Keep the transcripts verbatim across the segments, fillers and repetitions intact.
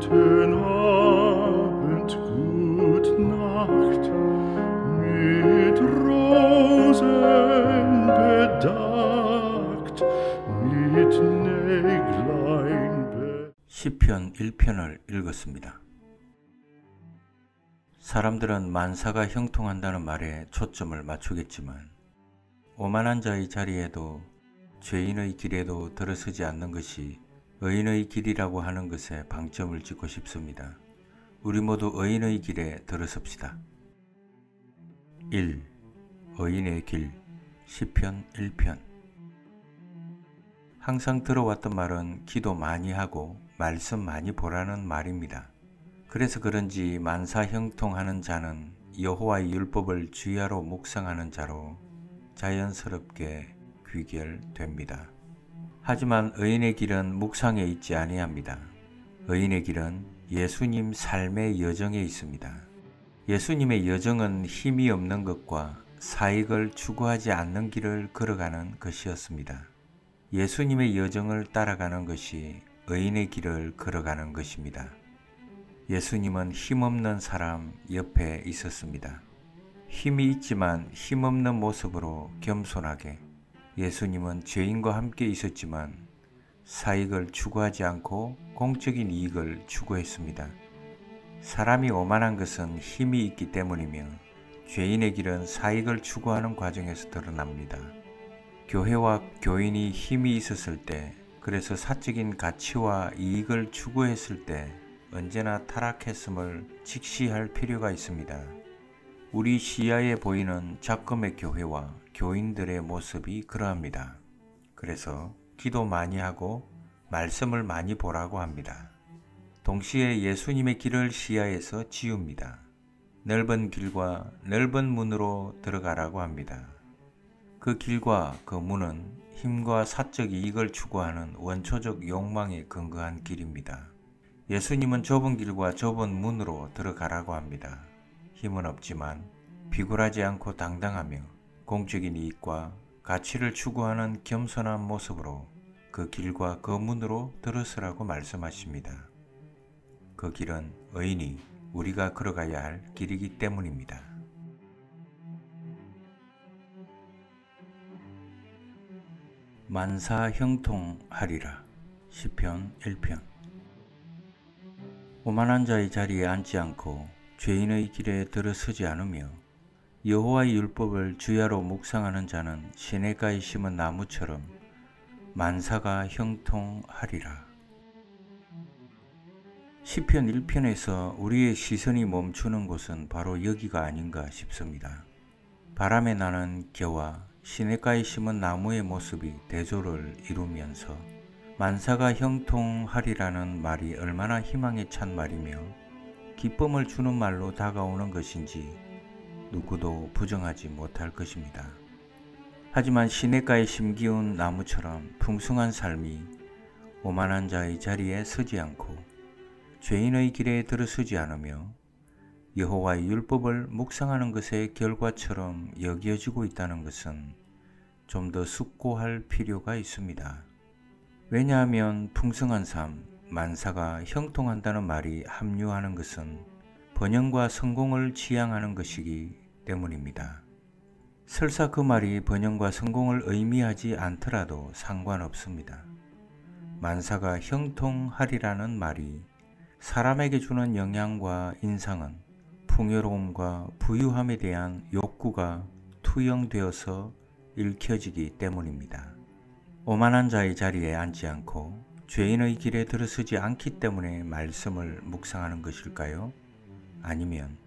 Guten Abend, gut Nacht, mit Rosen bedeckt, mit Näglein be... 시편 일 편을 읽었습니다. 사람들은 만사가 형통한다는 말에 초점을 맞추겠지만 오만한 자의 자리에도 죄인의 길에도 들어서지 않는 것이 의인의 길이라고 하는 것에 방점을 찍고 싶습니다. 우리 모두 의인의 길에 들어섭시다. 일. 의인의 길 시편 일 편. 항상 들어왔던 말은 기도 많이 하고 말씀 많이 보라는 말입니다. 그래서 그런지 만사 형통하는 자는 여호와의 율법을 주야로 묵상하는 자로 자연스럽게 귀결됩니다. 하지만 의인의 길은 묵상에 있지 아니합니다. 의인의 길은 예수님 삶의 여정에 있습니다. 예수님의 여정은 힘이 없는 것과 사익을 추구하지 않는 길을 걸어가는 것이었습니다. 예수님의 여정을 따라가는 것이 의인의 길을 걸어가는 것입니다. 예수님은 힘없는 사람 옆에 있었습니다. 힘이 있지만 힘없는 모습으로 겸손하게 예수님은 죄인과 함께 있었지만 사익을 추구하지 않고 공적인 이익을 추구했습니다. 사람이 오만한 것은 힘이 있기 때문이며 죄인의 길은 사익을 추구하는 과정에서 드러납니다. 교회와 교인이 힘이 있었을 때, 그래서 사적인 가치와 이익을 추구했을 때 언제나 타락했음을 직시할 필요가 있습니다. 우리 시야에 보이는 작금의 교회와 교인들의 모습이 그러합니다. 그래서 기도 많이 하고 말씀을 많이 보라고 합니다. 동시에 예수님의 길을 시야에서 지웁니다. 넓은 길과 넓은 문으로 들어가라고 합니다. 그 길과 그 문은 힘과 사적 이익을 추구하는 원초적 욕망에 근거한 길입니다. 예수님은 좁은 길과 좁은 문으로 들어가라고 합니다. 힘은 없지만 비굴하지 않고 당당하며 공적인 이익과 가치를 추구하는 겸손한 모습으로 그 길과 그 문으로 들어서라고 말씀하십니다. 그 길은 의인이 우리가 걸어가야 할 길이기 때문입니다. 만사 형통하리라 시편 일 편. 오만한 자의 자리에 앉지 않고 죄인의 길에 들어서지 않으며 여호와의 율법을 주야로 묵상하는 자는 시냇가에 심은 나무처럼 만사가 형통하리라. 시편 일 편에서 우리의 시선이 멈추는 곳은 바로 여기가 아닌가 싶습니다. 바람에 나는 겨와 시냇가에 심은 나무의 모습이 대조를 이루면서 만사가 형통하리라는 말이 얼마나 희망에 찬 말이며 기쁨을 주는 말로 다가오는 것인지 누구도 부정하지 못할 것입니다. 하지만 시냇가에 심기운 나무처럼 풍성한 삶이 오만한 자의 자리에 서지 않고 죄인의 길에 들어서지 않으며 여호와의 율법을 묵상하는 것의 결과처럼 여겨지고 있다는 것은 좀 더 숙고할 필요가 있습니다. 왜냐하면 풍성한 삶, 만사가 형통한다는 말이 합류하는 것은 번영과 성공을 지향하는 것이기 때문입니다. 설사 그 말이 번영과 성공을 의미하지 않더라도 상관없습니다. 만사가 형통하리라는 말이 사람에게 주는 영향과 인상은 풍요로움과 부유함에 대한 욕구가 투영되어서 읽혀지기 때문입니다. 오만한 자의 자리에 앉지 않고 죄인의 길에 들어서지 않기 때문에 말씀을 묵상하는 것일까요? 아니면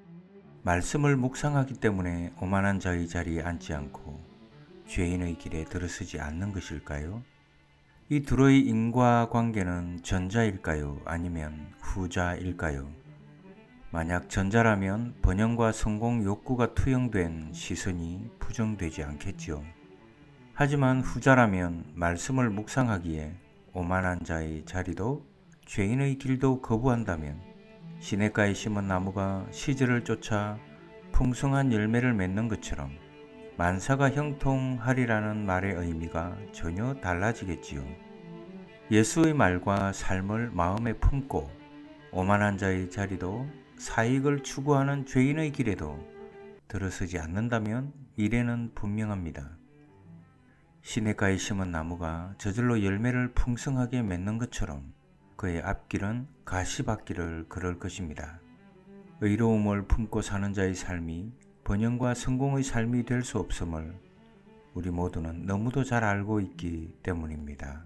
말씀을 묵상하기 때문에 오만한 자의 자리에 앉지 않고 죄인의 길에 들어서지 않는 것일까요? 이 둘의 인과관계는 전자일까요? 아니면 후자일까요? 만약 전자라면 번영과 성공 욕구가 투영된 시선이 부정되지 않겠지요. 하지만 후자라면 말씀을 묵상하기에 오만한 자의 자리도 죄인의 길도 거부한다면 시냇가에 심은 나무가 시절을 쫓아 풍성한 열매를 맺는 것처럼 만사가 형통하리라는 말의 의미가 전혀 달라지겠지요. 예수의 말과 삶을 마음에 품고 오만한 자의 자리도 사익을 추구하는 죄인의 길에도 들어서지 않는다면 미래는 분명합니다. 시냇가에 심은 나무가 저절로 열매를 풍성하게 맺는 것처럼 그의 앞길은 가시밭길을 걸을 것입니다. 의로움을 품고 사는 자의 삶이 번영과 성공의 삶이 될 수 없음을 우리 모두는 너무도 잘 알고 있기 때문입니다.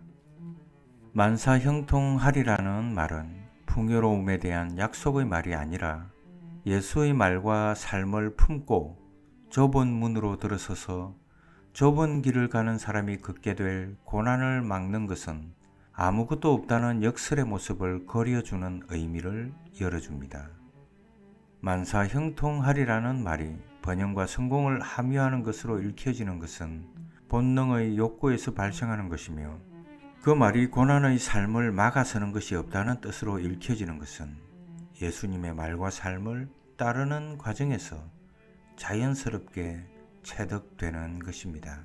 만사형통하리라는 말은 풍요로움에 대한 약속의 말이 아니라 예수의 말과 삶을 품고 좁은 문으로 들어서서 좁은 길을 가는 사람이 걷게 될 고난을 막는 것은 아무것도 없다는 역설의 모습을 그려주는 의미를 열어줍니다. 만사형통하리라는 말이 번영과 성공을 함유하는 것으로 읽혀지는 것은 본능의 욕구에서 발생하는 것이며, 그 말이 고난의 삶을 막아서는 것이 없다는 뜻으로 읽혀지는 것은 예수님의 말과 삶을 따르는 과정에서 자연스럽게 체득되는 것입니다.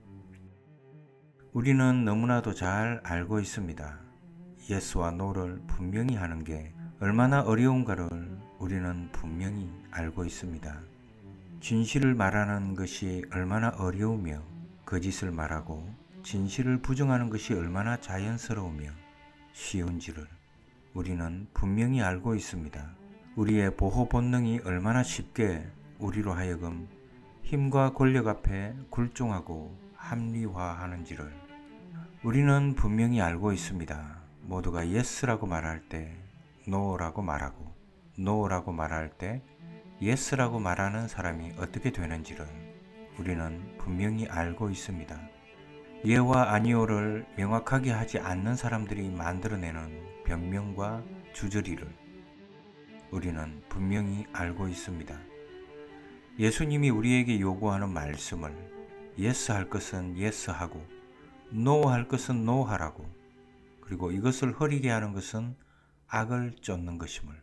우리는 너무나도 잘 알고 있습니다. 예스와 노를 분명히 하는 게 얼마나 어려운가를 우리는 분명히 알고 있습니다. 진실을 말하는 것이 얼마나 어려우며 거짓을 말하고 진실을 부정하는 것이 얼마나 자연스러우며 쉬운지를 우리는 분명히 알고 있습니다. 우리의 보호 본능이 얼마나 쉽게 우리로 하여금 힘과 권력 앞에 굴종하고 합리화하는지를 우리는 분명히 알고 있습니다. 모두가 yes라고 말할 때 no라고 말하고 no라고 말할 때 yes라고 말하는 사람이 어떻게 되는지를 우리는 분명히 알고 있습니다. 예와 아니오를 명확하게 하지 않는 사람들이 만들어내는 변명과 주저리를 우리는 분명히 알고 있습니다. 예수님이 우리에게 요구하는 말씀을 yes 할 것은 yes 하고 no 할 것은 no 하라고, 그리고 이것을 흐리게 하는 것은 악을 쫓는 것임을.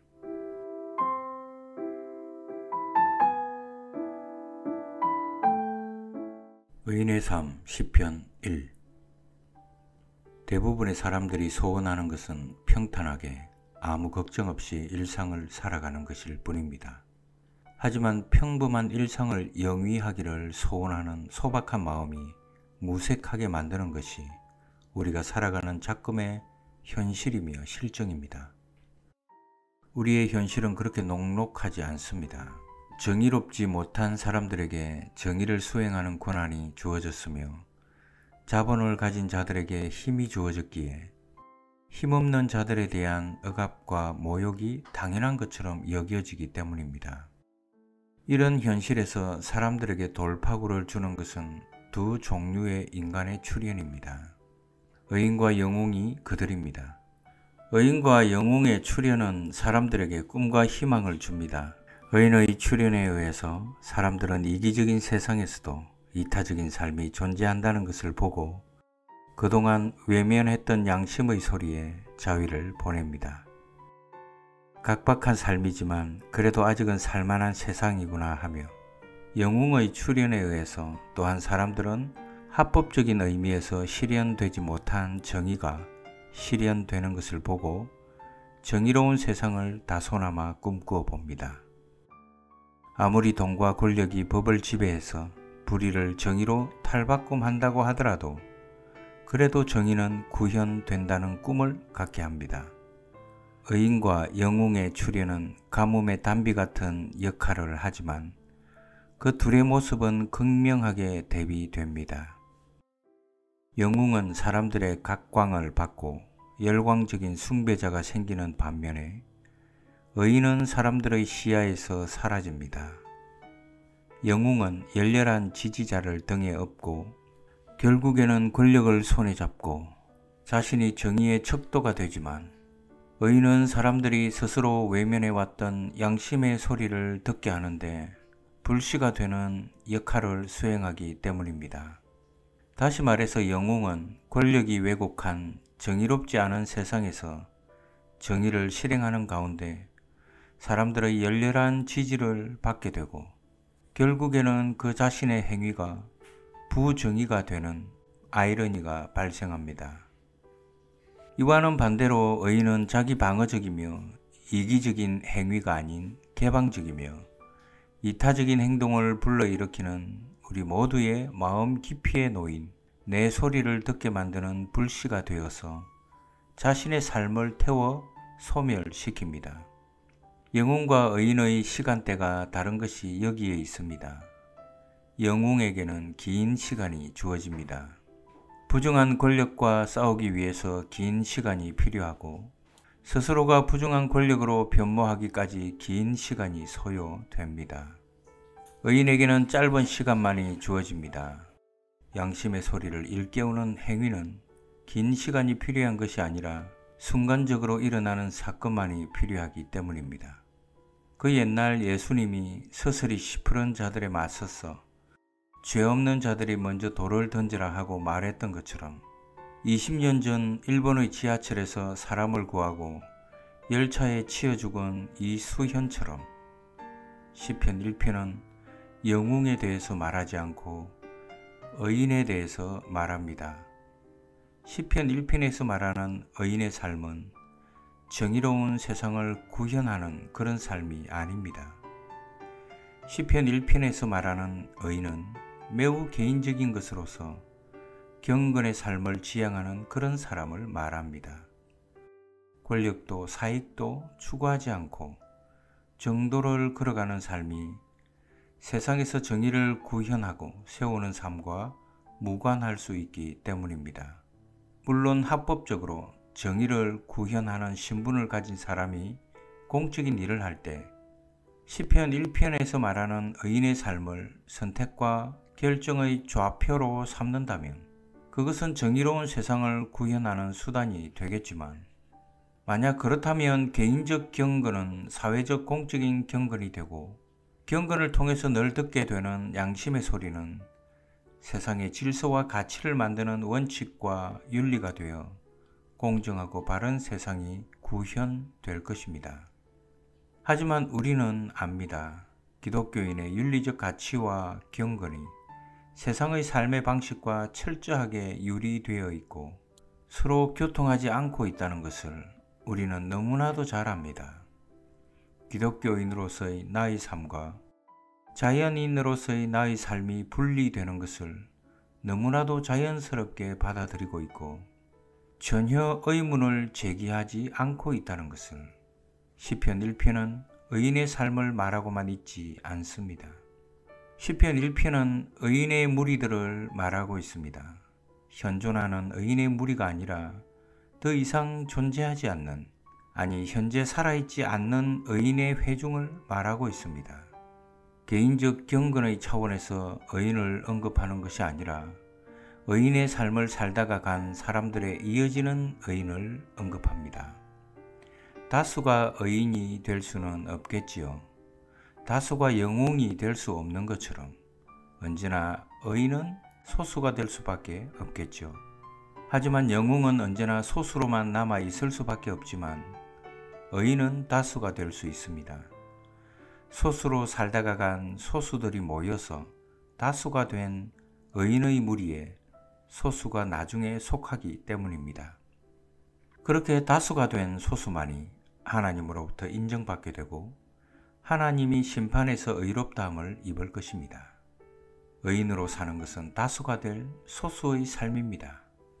의인의 삶 시편 일. 대부분의 사람들이 소원하는 것은 평탄하게 아무 걱정 없이 일상을 살아가는 것일 뿐입니다. 하지만 평범한 일상을 영위하기를 소원하는 소박한 마음이 무색하게 만드는 것이 우리가 살아가는 작금의 현실이며 실정입니다. 우리의 현실은 그렇게 녹록하지 않습니다. 정의롭지 못한 사람들에게 정의를 수행하는 권한이 주어졌으며 자본을 가진 자들에게 힘이 주어졌기에 힘없는 자들에 대한 억압과 모욕이 당연한 것처럼 여겨지기 때문입니다. 이런 현실에서 사람들에게 돌파구를 주는 것은 두 종류의 인간의 출현입니다. 의인과 영웅이 그들입니다. 의인과 영웅의 출현은 사람들에게 꿈과 희망을 줍니다. 의인의 출현에 의해서 사람들은 이기적인 세상에서도 이타적인 삶이 존재한다는 것을 보고 그동안 외면했던 양심의 소리에 자위를 보냅니다. 각박한 삶이지만 그래도 아직은 살만한 세상이구나 하며, 영웅의 출현에 의해서 또한 사람들은 합법적인 의미에서 실현되지 못한 정의가 실현되는 것을 보고 정의로운 세상을 다소나마 꿈꾸어 봅니다. 아무리 돈과 권력이 법을 지배해서 불의를 정의로 탈바꿈한다고 하더라도 그래도 정의는 구현된다는 꿈을 갖게 합니다. 의인과 영웅의 출현은 가뭄의 단비 같은 역할을 하지만 그 둘의 모습은 극명하게 대비됩니다. 영웅은 사람들의 각광을 받고 열광적인 숭배자가 생기는 반면에 의인은 사람들의 시야에서 사라집니다. 영웅은 열렬한 지지자를 등에 업고 결국에는 권력을 손에 잡고 자신이 정의의 척도가 되지만, 의인은 사람들이 스스로 외면해왔던 양심의 소리를 듣게 하는데 불씨가 되는 역할을 수행하기 때문입니다. 다시 말해서 영웅은 권력이 왜곡한 정의롭지 않은 세상에서 정의를 실행하는 가운데 사람들의 열렬한 지지를 받게 되고 결국에는 그 자신의 행위가 부정의가 되는 아이러니가 발생합니다. 이와는 반대로 의인은 자기 방어적이며 이기적인 행위가 아닌 개방적이며 이타적인 행동을 불러일으키는 우리 모두의 마음 깊이에 놓인 내 소리를 듣게 만드는 불씨가 되어서 자신의 삶을 태워 소멸시킵니다. 영웅과 의인의 시간대가 다른 것이 여기에 있습니다. 영웅에게는 긴 시간이 주어집니다. 부정한 권력과 싸우기 위해서 긴 시간이 필요하고 스스로가 부정한 권력으로 변모하기까지 긴 시간이 소요됩니다. 의인에게는 짧은 시간만이 주어집니다. 양심의 소리를 일깨우는 행위는 긴 시간이 필요한 것이 아니라 순간적으로 일어나는 사건만이 필요하기 때문입니다. 그 옛날 예수님이 서슬이 시푸른 자들에 맞서서 죄 없는 자들이 먼저 돌을 던지라 하고 말했던 것처럼 이십 년 전 일본의 지하철에서 사람을 구하고 열차에 치여 죽은 이수현처럼 시편 일 편은 영웅에 대해서 말하지 않고 의인에 대해서 말합니다. 시편 일 편에서 말하는 의인의 삶은 정의로운 세상을 구현하는 그런 삶이 아닙니다. 시편 일 편에서 말하는 의인은 매우 개인적인 것으로서 경건의 삶을 지향하는 그런 사람을 말합니다. 권력도 사익도 추구하지 않고 정도를 걸어가는 삶이 세상에서 정의를 구현하고 세우는 삶과 무관할 수 있기 때문입니다. 물론 합법적으로 정의를 구현하는 신분을 가진 사람이 공적인 일을 할 때 시편 일 편에서 말하는 의인의 삶을 선택과 결정의 좌표로 삼는다면 그것은 정의로운 세상을 구현하는 수단이 되겠지만, 만약 그렇다면 개인적 경건은 사회적 공적인 경건이 되고 경건을 통해서 늘 듣게 되는 양심의 소리는 세상의 질서와 가치를 만드는 원칙과 윤리가 되어 공정하고 바른 세상이 구현될 것입니다. 하지만 우리는 압니다. 기독교인의 윤리적 가치와 경건이 세상의 삶의 방식과 철저하게 유리되어 있고 서로 교통하지 않고 있다는 것을 우리는 너무나도 잘 압니다. 기독교인으로서의 나의 삶과 자연인으로서의 나의 삶이 분리되는 것을 너무나도 자연스럽게 받아들이고 있고 전혀 의문을 제기하지 않고 있다는 것을 시편 일 편은 의인의 삶을 말하고만 있지 않습니다. 시편 일 편은 의인의 무리들을 말하고 있습니다. 현존하는 의인의 무리가 아니라 더 이상 존재하지 않는, 아니 현재 살아있지 않는 의인의 회중을 말하고 있습니다. 개인적 경건의 차원에서 의인을 언급하는 것이 아니라 의인의 삶을 살다가 간 사람들의 이어지는 의인을 언급합니다. 다수가 의인이 될 수는 없겠지요. 다수가 영웅이 될 수 없는 것처럼 언제나 의인은 소수가 될 수밖에 없겠죠. 하지만 영웅은 언제나 소수로만 남아 있을 수밖에 없지만 의인은 다수가 될 수 있습니다. 소수로 살다가 간 소수들이 모여서 다수가 된 의인의 무리에 소수가 나중에 속하기 때문입니다. 그렇게 다수가 된 소수만이 하나님으로부터 인정받게 되고 하나님이 심판에서 의롭다함을 입을 것입니다. 의인으로 사는 것은 다수가 될 소수의 삶입니다.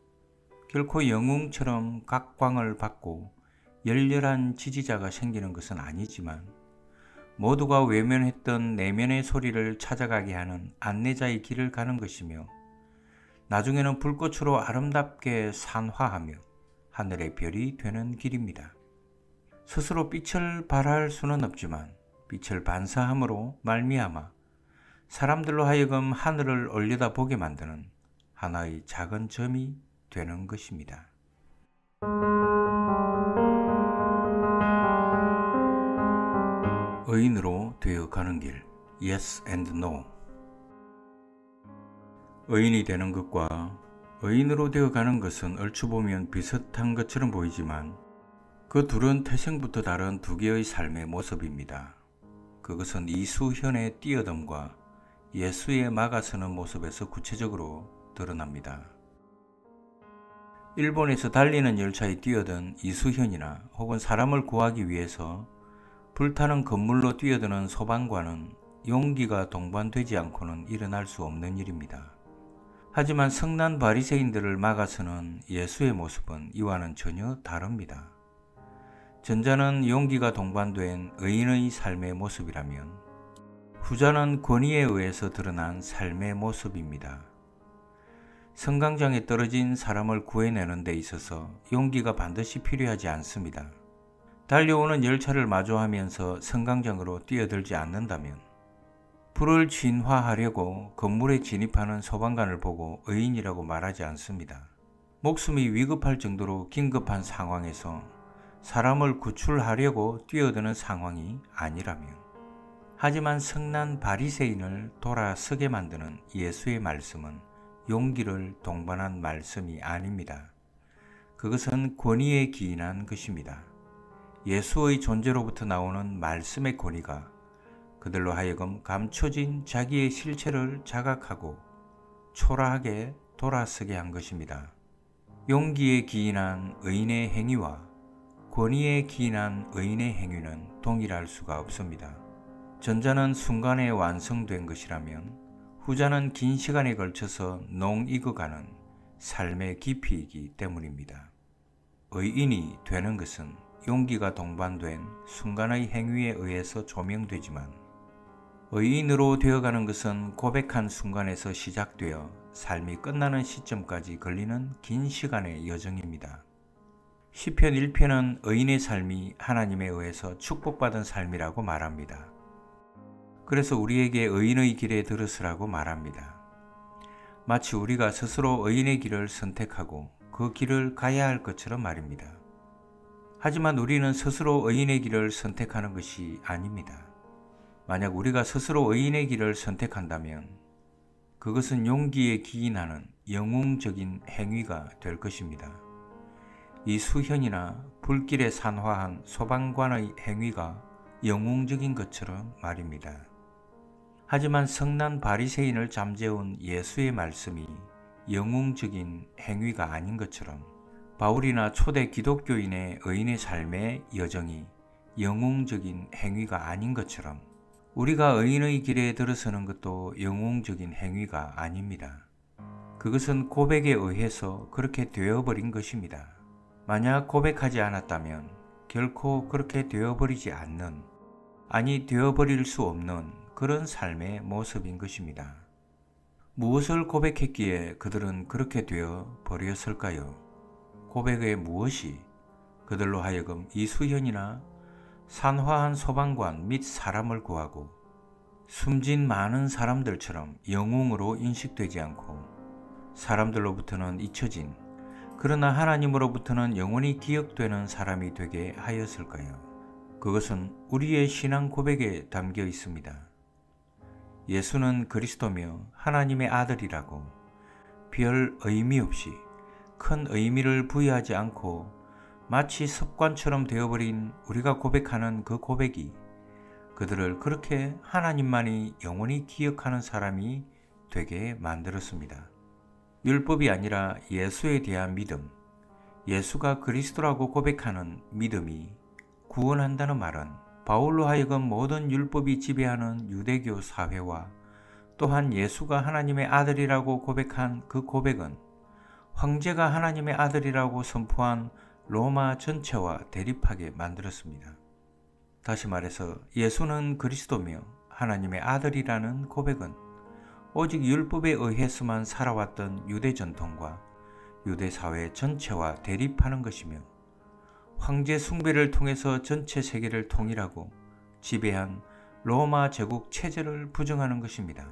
결코 영웅처럼 각광을 받고 열렬한 지지자가 생기는 것은 아니지만 모두가 외면했던 내면의 소리를 찾아가게 하는 안내자의 길을 가는 것이며 나중에는 불꽃으로 아름답게 산화하며 하늘의 별이 되는 길입니다. 스스로 빛을 발할 수는 없지만 빛을 반사함으로 말미암아 사람들로 하여금 하늘을 올려다보게 만드는 하나의 작은 점이 되는 것입니다. 의인으로 되어가는 길, Yes and No. 의인이 되는 것과 의인으로 되어가는 것은 얼추 보면 비슷한 것처럼 보이지만 그 둘은 태생부터 다른 두 개의 삶의 모습입니다. 그것은 이수현의 뛰어듦과 예수의 막아서는 모습에서 구체적으로 드러납니다. 일본에서 달리는 열차에 뛰어든 이수현이나 혹은 사람을 구하기 위해서 불타는 건물로 뛰어드는 소방관은 용기가 동반되지 않고는 일어날 수 없는 일입니다. 하지만 성난 바리새인들을 막아서는 예수의 모습은 이와는 전혀 다릅니다. 전자는 용기가 동반된 의인의 삶의 모습이라면 후자는 권위에 의해서 드러난 삶의 모습입니다. 성강장에 떨어진 사람을 구해내는 데 있어서 용기가 반드시 필요하지 않습니다. 달려오는 열차를 마주하면서 성강장으로 뛰어들지 않는다면 불을 진화하려고 건물에 진입하는 소방관을 보고 의인이라고 말하지 않습니다. 목숨이 위급할 정도로 긴급한 상황에서 사람을 구출하려고 뛰어드는 상황이 아니라면. 하지만 성난 바리새인을 돌아서게 만드는 예수의 말씀은 용기를 동반한 말씀이 아닙니다. 그것은 권위에 기인한 것입니다. 예수의 존재로부터 나오는 말씀의 권위가 그들로 하여금 감춰진 자기의 실체를 자각하고 초라하게 돌아서게 한 것입니다. 용기에 기인한 의인의 행위와 권위에 기인한 의인의 행위는 동일할 수가 없습니다. 전자는 순간에 완성된 것이라면 후자는 긴 시간에 걸쳐서 농익어가는 삶의 깊이이기 때문입니다. 의인이 되는 것은 용기가 동반된 순간의 행위에 의해서 조명되지만 의인으로 되어가는 것은 고백한 순간에서 시작되어 삶이 끝나는 시점까지 걸리는 긴 시간의 여정입니다. 시편 일 편은 의인의 삶이 하나님에 의해서 축복받은 삶이라고 말합니다. 그래서 우리에게 의인의 길에 들으으라고 말합니다. 마치 우리가 스스로 의인의 길을 선택하고 그 길을 가야 할 것처럼 말입니다. 하지만 우리는 스스로 의인의 길을 선택하는 것이 아닙니다. 만약 우리가 스스로 의인의 길을 선택한다면 그것은 용기에 기인하는 영웅적인 행위가 될 것입니다. 이 수현이나 불길에 산화한 소방관의 행위가 영웅적인 것처럼 말입니다. 하지만 성난 바리새인을 잠재운 예수의 말씀이 영웅적인 행위가 아닌 것처럼 바울이나 초대 기독교인의 의인의 삶의 여정이 영웅적인 행위가 아닌 것처럼 우리가 의인의 길에 들어서는 것도 영웅적인 행위가 아닙니다. 그것은 고백에 의해서 그렇게 되어버린 것입니다. 만약 고백하지 않았다면 결코 그렇게 되어버리지 않는, 아니 되어버릴 수 없는 그런 삶의 모습인 것입니다. 무엇을 고백했기에 그들은 그렇게 되어 버렸을까요? 고백의 무엇이 그들로 하여금 이수현이나 산화한 소방관 및 사람을 구하고 숨진 많은 사람들처럼 영웅으로 인식되지 않고 사람들로부터는 잊혀진 그러나 하나님으로부터는 영원히 기억되는 사람이 되게 하였을까요? 그것은 우리의 신앙 고백에 담겨 있습니다. 예수는 그리스도며 하나님의 아들이라고 별 의미 없이 큰 의미를 부여하지 않고 마치 습관처럼 되어버린 우리가 고백하는 그 고백이 그들을 그렇게 하나님만이 영원히 기억하는 사람이 되게 만들었습니다. 율법이 아니라 예수에 대한 믿음, 예수가 그리스도라고 고백하는 믿음이 구원한다는 말은 바울로 하여금 모든 율법이 지배하는 유대교 사회와 또한 예수가 하나님의 아들이라고 고백한 그 고백은 황제가 하나님의 아들이라고 선포한 로마 전체와 대립하게 만들었습니다. 다시 말해서 예수는 그리스도며 하나님의 아들이라는 고백은 오직 율법에 의해서만 살아왔던 유대 전통과 유대 사회 전체와 대립하는 것이며 황제 숭배를 통해서 전체 세계를 통일하고 지배한 로마 제국 체제를 부정하는 것입니다.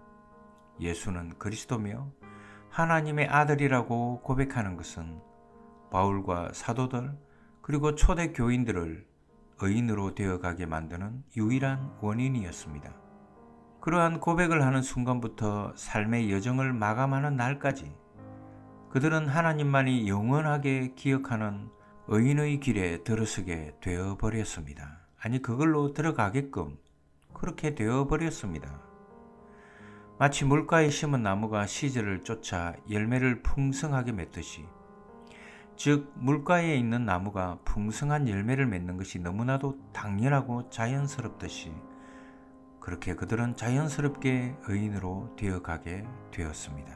예수는 그리스도며 하나님의 아들이라고 고백하는 것은 바울과 사도들 그리고 초대 교인들을 의인으로 되어가게 만드는 유일한 원인이었습니다. 그러한 고백을 하는 순간부터 삶의 여정을 마감하는 날까지 그들은 하나님만이 영원하게 기억하는 의인의 길에 들어서게 되어버렸습니다. 아니 그걸로 들어가게끔 그렇게 되어버렸습니다. 마치 물가에 심은 나무가 시절을 쫓아 열매를 풍성하게 맺듯이 즉 물가에 있는 나무가 풍성한 열매를 맺는 것이 너무나도 당연하고 자연스럽듯이 그렇게 그들은 자연스럽게 의인으로 되어가게 되었습니다.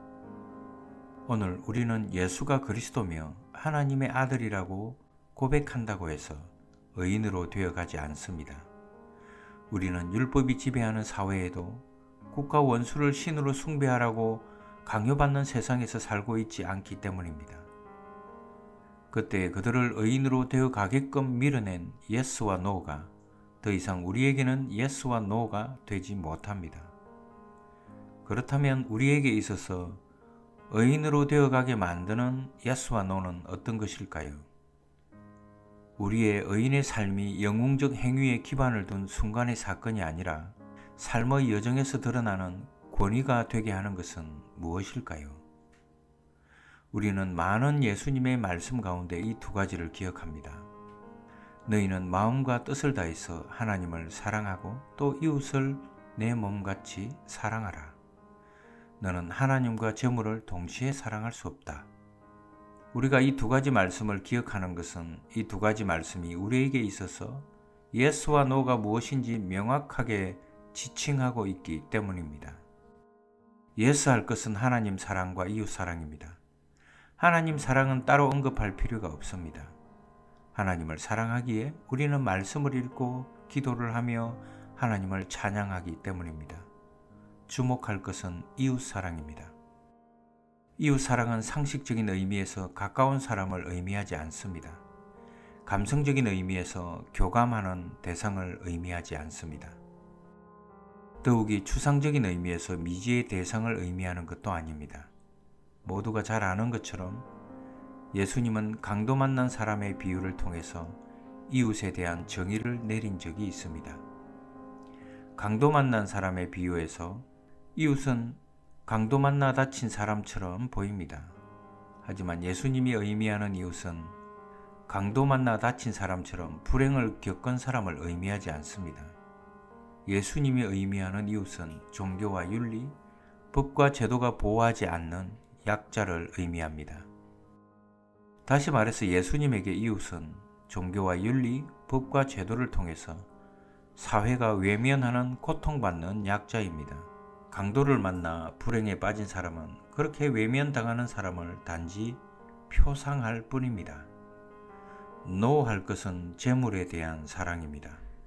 오늘 우리는 예수가 그리스도며 하나님의 아들이라고 고백한다고 해서 의인으로 되어가지 않습니다. 우리는 율법이 지배하는 사회에도 국가 원수를 신으로 숭배하라고 강요받는 세상에서 살고 있지 않기 때문입니다. 그때 그들을 의인으로 되어가게끔 밀어낸 예스와 노가 더 이상 우리에게는 예스와 노가 되지 못합니다. 그렇다면 우리에게 있어서 의인으로 되어가게 만드는 예스와 노는 어떤 것일까요? 우리의 의인의 삶이 영웅적 행위에 기반을 둔 순간의 사건이 아니라 삶의 여정에서 드러나는 권위가 되게 하는 것은 무엇일까요? 우리는 많은 예수님의 말씀 가운데 이 두 가지를 기억합니다. 너희는 마음과 뜻을 다해서 하나님을 사랑하고 또 이웃을 내 몸같이 사랑하라. 너는 하나님과 재물을 동시에 사랑할 수 없다. 우리가 이 두 가지 말씀을 기억하는 것은 이 두 가지 말씀이 우리에게 있어서 예스와 노가 무엇인지 명확하게 지칭하고 있기 때문입니다. 예스할 것은 하나님 사랑과 이웃 사랑입니다. 하나님 사랑은 따로 언급할 필요가 없습니다. 하나님을 사랑하기에 우리는 말씀을 읽고 기도를 하며 하나님을 찬양하기 때문입니다. 주목할 것은 이웃 사랑입니다. 이웃 사랑은 상식적인 의미에서 가까운 사람을 의미하지 않습니다. 감성적인 의미에서 교감하는 대상을 의미하지 않습니다. 더욱이 추상적인 의미에서 미지의 대상을 의미하는 것도 아닙니다. 모두가 잘 아는 것처럼 예수님은 강도 만난 사람의 비유를 통해서 이웃에 대한 정의를 내린 적이 있습니다. 강도 만난 사람의 비유에서 이웃은 강도 만나 다친 사람처럼 보입니다. 하지만 예수님이 의미하는 이웃은 강도 만나 다친 사람처럼 불행을 겪은 사람을 의미하지 않습니다. 예수님이 의미하는 이웃은 종교와 윤리, 법과 제도가 보호하지 않는 약자를 의미합니다. 다시 말해서 예수님에게 이웃은 종교와 윤리, 법과 제도를 통해서 사회가 외면하는 고통받는 약자입니다. 강도를 만나 불행에 빠진 사람은 그렇게 외면당하는 사람을 단지 표상할 뿐입니다. 노할 것은 재물에 대한 사랑입니다.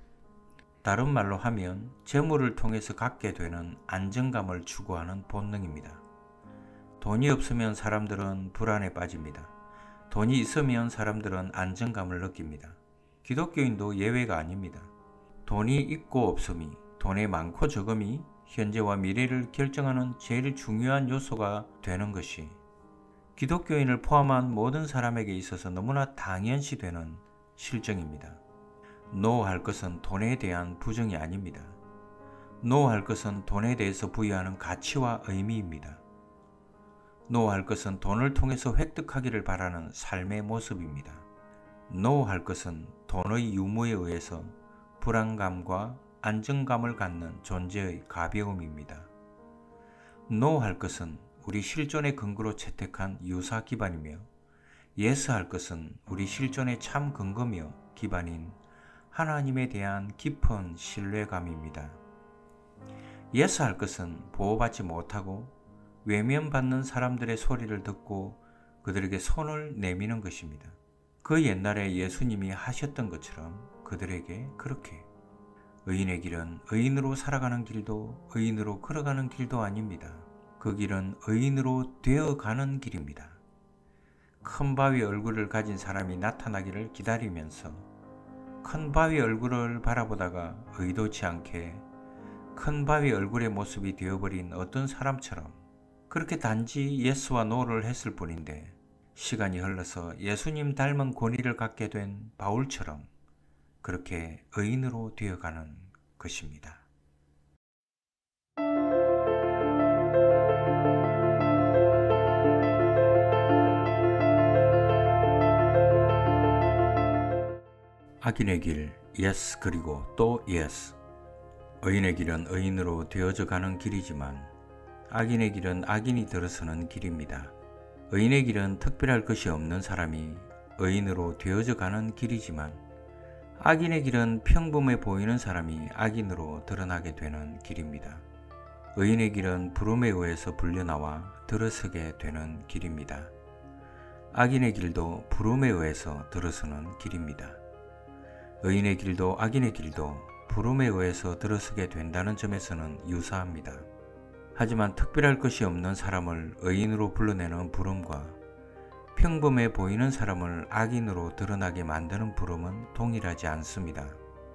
다른 말로 하면 재물을 통해서 갖게 되는 안정감을 추구하는 본능입니다. 돈이 없으면 사람들은 불안에 빠집니다. 돈이 있으면 사람들은 안정감을 느낍니다. 기독교인도 예외가 아닙니다. 돈이 있고 없음이, 돈의 많고 적음이 현재와 미래를 결정하는 제일 중요한 요소가 되는 것이 기독교인을 포함한 모든 사람에게 있어서 너무나 당연시 되는 실정입니다. 노할 것은 돈에 대한 부정이 아닙니다. 노할 것은 돈에 대해서 부여하는 가치와 의미입니다. 노할 것은 돈을 통해서 획득하기를 바라는 삶의 모습입니다. 노할 것은 돈의 유무에 의해서 불안감과 안정감을 갖는 존재의 가벼움입니다. 노할 것은 우리 실존의 근거로 채택한 유사 기반이며 예스할 것은 우리 실존의 참 근거며 기반인 하나님에 대한 깊은 신뢰감입니다. 예스할 것은 보호받지 못하고 외면받는 사람들의 소리를 듣고 그들에게 손을 내미는 것입니다. 그 옛날에 예수님이 하셨던 것처럼 그들에게 그렇게 의인의 길은 의인으로 살아가는 길도 의인으로 걸어가는 길도 아닙니다. 그 길은 의인으로 되어가는 길입니다. 큰 바위 얼굴을 가진 사람이 나타나기를 기다리면서 큰 바위 얼굴을 바라보다가 의도치 않게 큰 바위 얼굴의 모습이 되어버린 어떤 사람처럼 그렇게 단지 예스와 노를 했을 뿐인데 시간이 흘러서 예수님 닮은 권위를 갖게 된 바울처럼 그렇게 의인으로 되어가는 것입니다. 악인의 길, 예스 그리고 또 예스. 의인의 길은 의인으로 되어져 가는 길이지만 악인의 길은 악인이 들어서는 길입니다. 의인의 길은 특별할 것이 없는 사람이 의인으로 되어져 가는 길이지만 악인의 길은 평범해 보이는 사람이 악인으로 드러나게 되는 길입니다. 의인의 길은 부름에 의해서 불려나와 들어서게 되는 길입니다. 악인의 길도 부름에 의해서 들어서는 길입니다. 의인의 길도 악인의 길도 부름에 의해서 들어서게 된다는 점에서는 유사합니다. 하지만 특별할 것이 없는 사람을 의인으로 불러내는 부름과 평범해 보이는 사람을 악인으로 드러나게 만드는 부름은 동일하지 않습니다.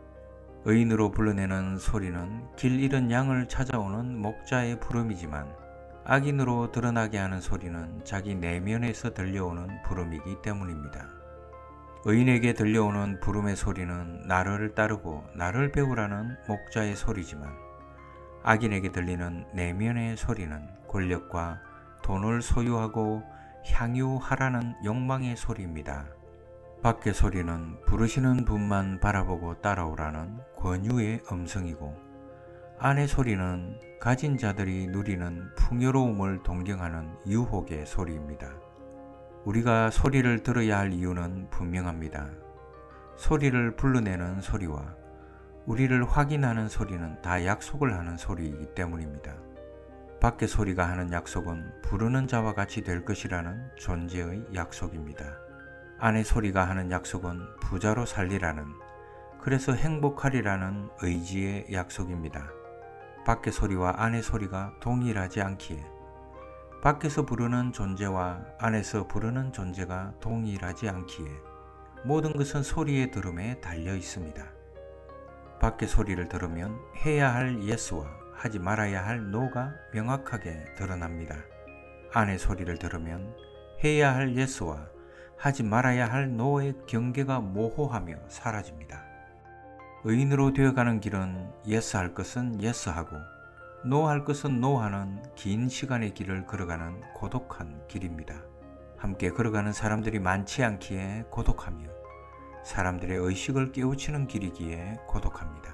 의인으로 불러내는 소리는 길 잃은 양을 찾아오는 목자의 부름이지만 악인으로 드러나게 하는 소리는 자기 내면에서 들려오는 부름이기 때문입니다. 의인에게 들려오는 부름의 소리는 나를 따르고 나를 배우라는 목자의 소리지만 악인에게 들리는 내면의 소리는 권력과 돈을 소유하고 향유하라는 욕망의 소리입니다. 밖의 소리는 부르시는 분만 바라보고 따라오라는 권유의 음성이고 안의 소리는 가진 자들이 누리는 풍요로움을 동경하는 유혹의 소리입니다. 우리가 소리를 들어야 할 이유는 분명합니다. 소리를 불러내는 소리와 우리를 확인하는 소리는 다 약속을 하는 소리이기 때문입니다. 밖의 소리가 하는 약속은 부르는 자와 같이 될 것이라는 존재의 약속입니다. 안의 소리가 하는 약속은 부자로 살리라는, 그래서 행복하리라는 의지의 약속입니다. 밖의 소리와 안의 소리가 동일하지 않기에 밖에서 부르는 존재와 안에서 부르는 존재가 동일하지 않기에 모든 것은 소리의 들음에 달려 있습니다. 밖의 소리를 들으면 해야 할 예스와 하지 말아야 할 노가 명확하게 드러납니다. 안의 소리를 들으면 해야 할 예스와 하지 말아야 할 노의 경계가 모호하며 사라집니다. 의인으로 되어가는 길은 예스 할 것은 예스 하고 노 할 것은 노 하는 긴 시간의 길을 걸어가는 고독한 길입니다. 함께 걸어가는 사람들이 많지 않기에 고독하며 사람들의 의식을 깨우치는 길이기에 고독합니다.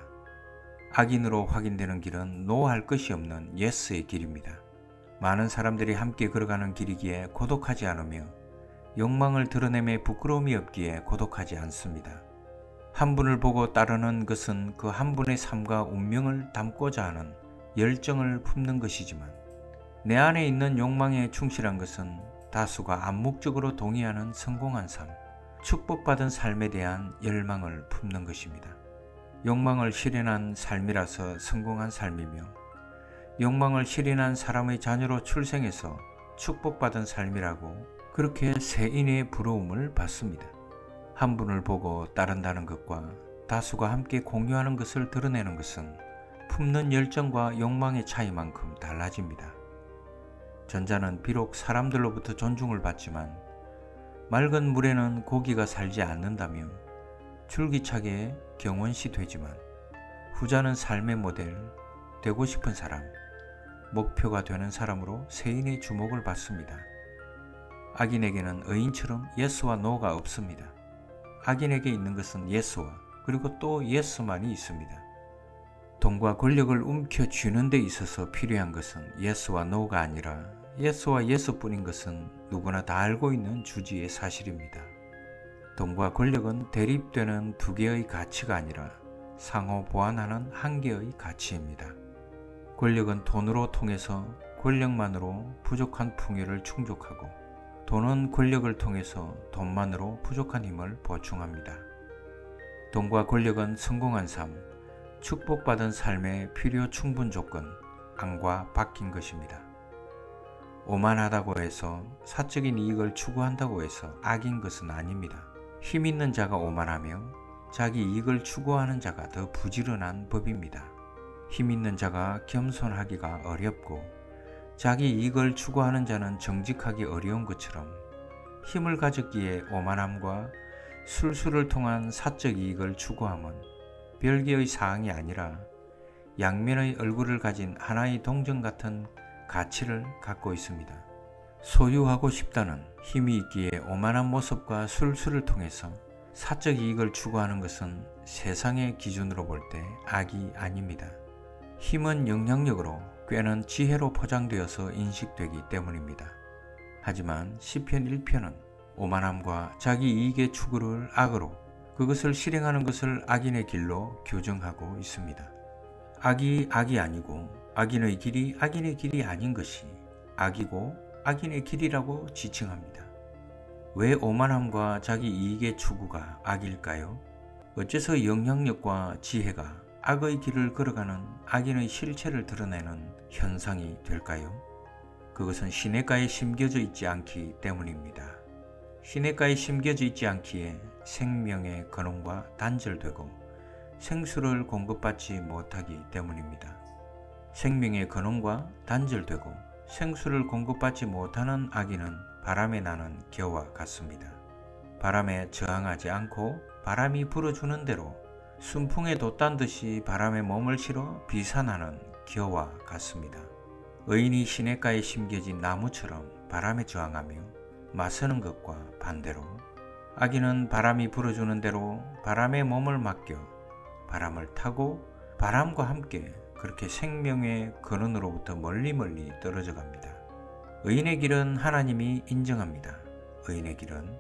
악인으로 확인되는 길은 노 할 것이 없는 예스의 길입니다. 많은 사람들이 함께 걸어가는 길이기에 고독하지 않으며 욕망을 드러내며 부끄러움이 없기에 고독하지 않습니다. 한 분을 보고 따르는 것은 그 한 분의 삶과 운명을 담고자 하는 열정을 품는 것이지만 내 안에 있는 욕망에 충실한 것은 다수가 암묵적으로 동의하는 성공한 삶, 축복받은 삶에 대한 열망을 품는 것입니다. 욕망을 실현한 삶이라서 성공한 삶이며 욕망을 실현한 사람의 자녀로 출생해서 축복받은 삶이라고 그렇게 세인의 부러움을 받습니다. 한 분을 보고 따른다는 것과 다수가 함께 공유하는 것을 드러내는 것은 품는 열정과 욕망의 차이만큼 달라집니다. 전자는 비록 사람들로부터 존중을 받지만 맑은 물에는 고기가 살지 않는다며 줄기차게 경원시 되지만 후자는 삶의 모델, 되고 싶은 사람, 목표가 되는 사람으로 세인의 주목을 받습니다. 악인에게는 의인처럼 예스와 노가 없습니다. 악인에게 있는 것은 예스와 그리고 또 예스만이 있습니다. 돈과 권력을 움켜쥐는 데 있어서 필요한 것은 예스와 노가 아니라 예스와 예스뿐인 것은 누구나 다 알고 있는 주지의 사실입니다. 돈과 권력은 대립되는 두 개의 가치가 아니라 상호 보완하는 한 개의 가치입니다. 권력은 돈으로 통해서 권력만으로 부족한 풍요를 충족하고 돈은 권력을 통해서 돈만으로 부족한 힘을 보충합니다. 돈과 권력은 성공한 삶, 축복받은 삶의 필요 충분 조건, 안과 바뀐 것입니다. 오만하다고 해서 사적인 이익을 추구한다고 해서 악인 것은 아닙니다. 힘 있는 자가 오만하며 자기 이익을 추구하는 자가 더 부지런한 법입니다. 힘 있는 자가 겸손하기가 어렵고 자기 이익을 추구하는 자는 정직하기 어려운 것처럼 힘을 가졌기에 오만함과 술수를 통한 사적 이익을 추구함은 별개의 사항이 아니라 양면의 얼굴을 가진 하나의 동전 같은 가치를 갖고 있습니다. 소유하고 싶다는 힘이 있기에 오만한 모습과 술수를 통해서 사적 이익을 추구하는 것은 세상의 기준으로 볼 때 악이 아닙니다. 힘은 영향력으로 꾀는 지혜로 포장되어서 인식되기 때문입니다. 하지만 시편 일 편은 오만함과 자기 이익의 추구를 악으로, 그것을 실행하는 것을 악인의 길로 규정하고 있습니다. 악이 악이 아니고 악인의 길이 악인의 길이 아닌 것이 악이고 악인의 길이라고 지칭합니다. 왜 오만함과 자기 이익의 추구가 악일까요? 어째서 영향력과 지혜가 악의 길을 걸어가는 악인의 실체를 드러내는 현상이 될까요? 그것은 시냇가에 심겨져 있지 않기 때문입니다. 시냇가에 심겨져 있지 않기에 생명의 근원과 단절되고 생수를 공급받지 못하기 때문입니다. 생명의 근원과 단절되고 생수를 공급받지 못하는 악인은 바람에 나는 겨와 같습니다. 바람에 저항하지 않고 바람이 불어주는 대로 순풍에 돛단 듯이 바람에 몸을 실어 비산하는 겨와 같습니다. 의인이 시냇가에 심겨진 나무처럼 바람에 저항하며 맞서는 것과 반대로 악인은 바람이 불어주는 대로 바람에 몸을 맡겨 바람을 타고 바람과 함께 그렇게 생명의 근원으로부터 멀리 멀리 떨어져 갑니다. 의인의 길은 하나님이 인정합니다. 의인의 길은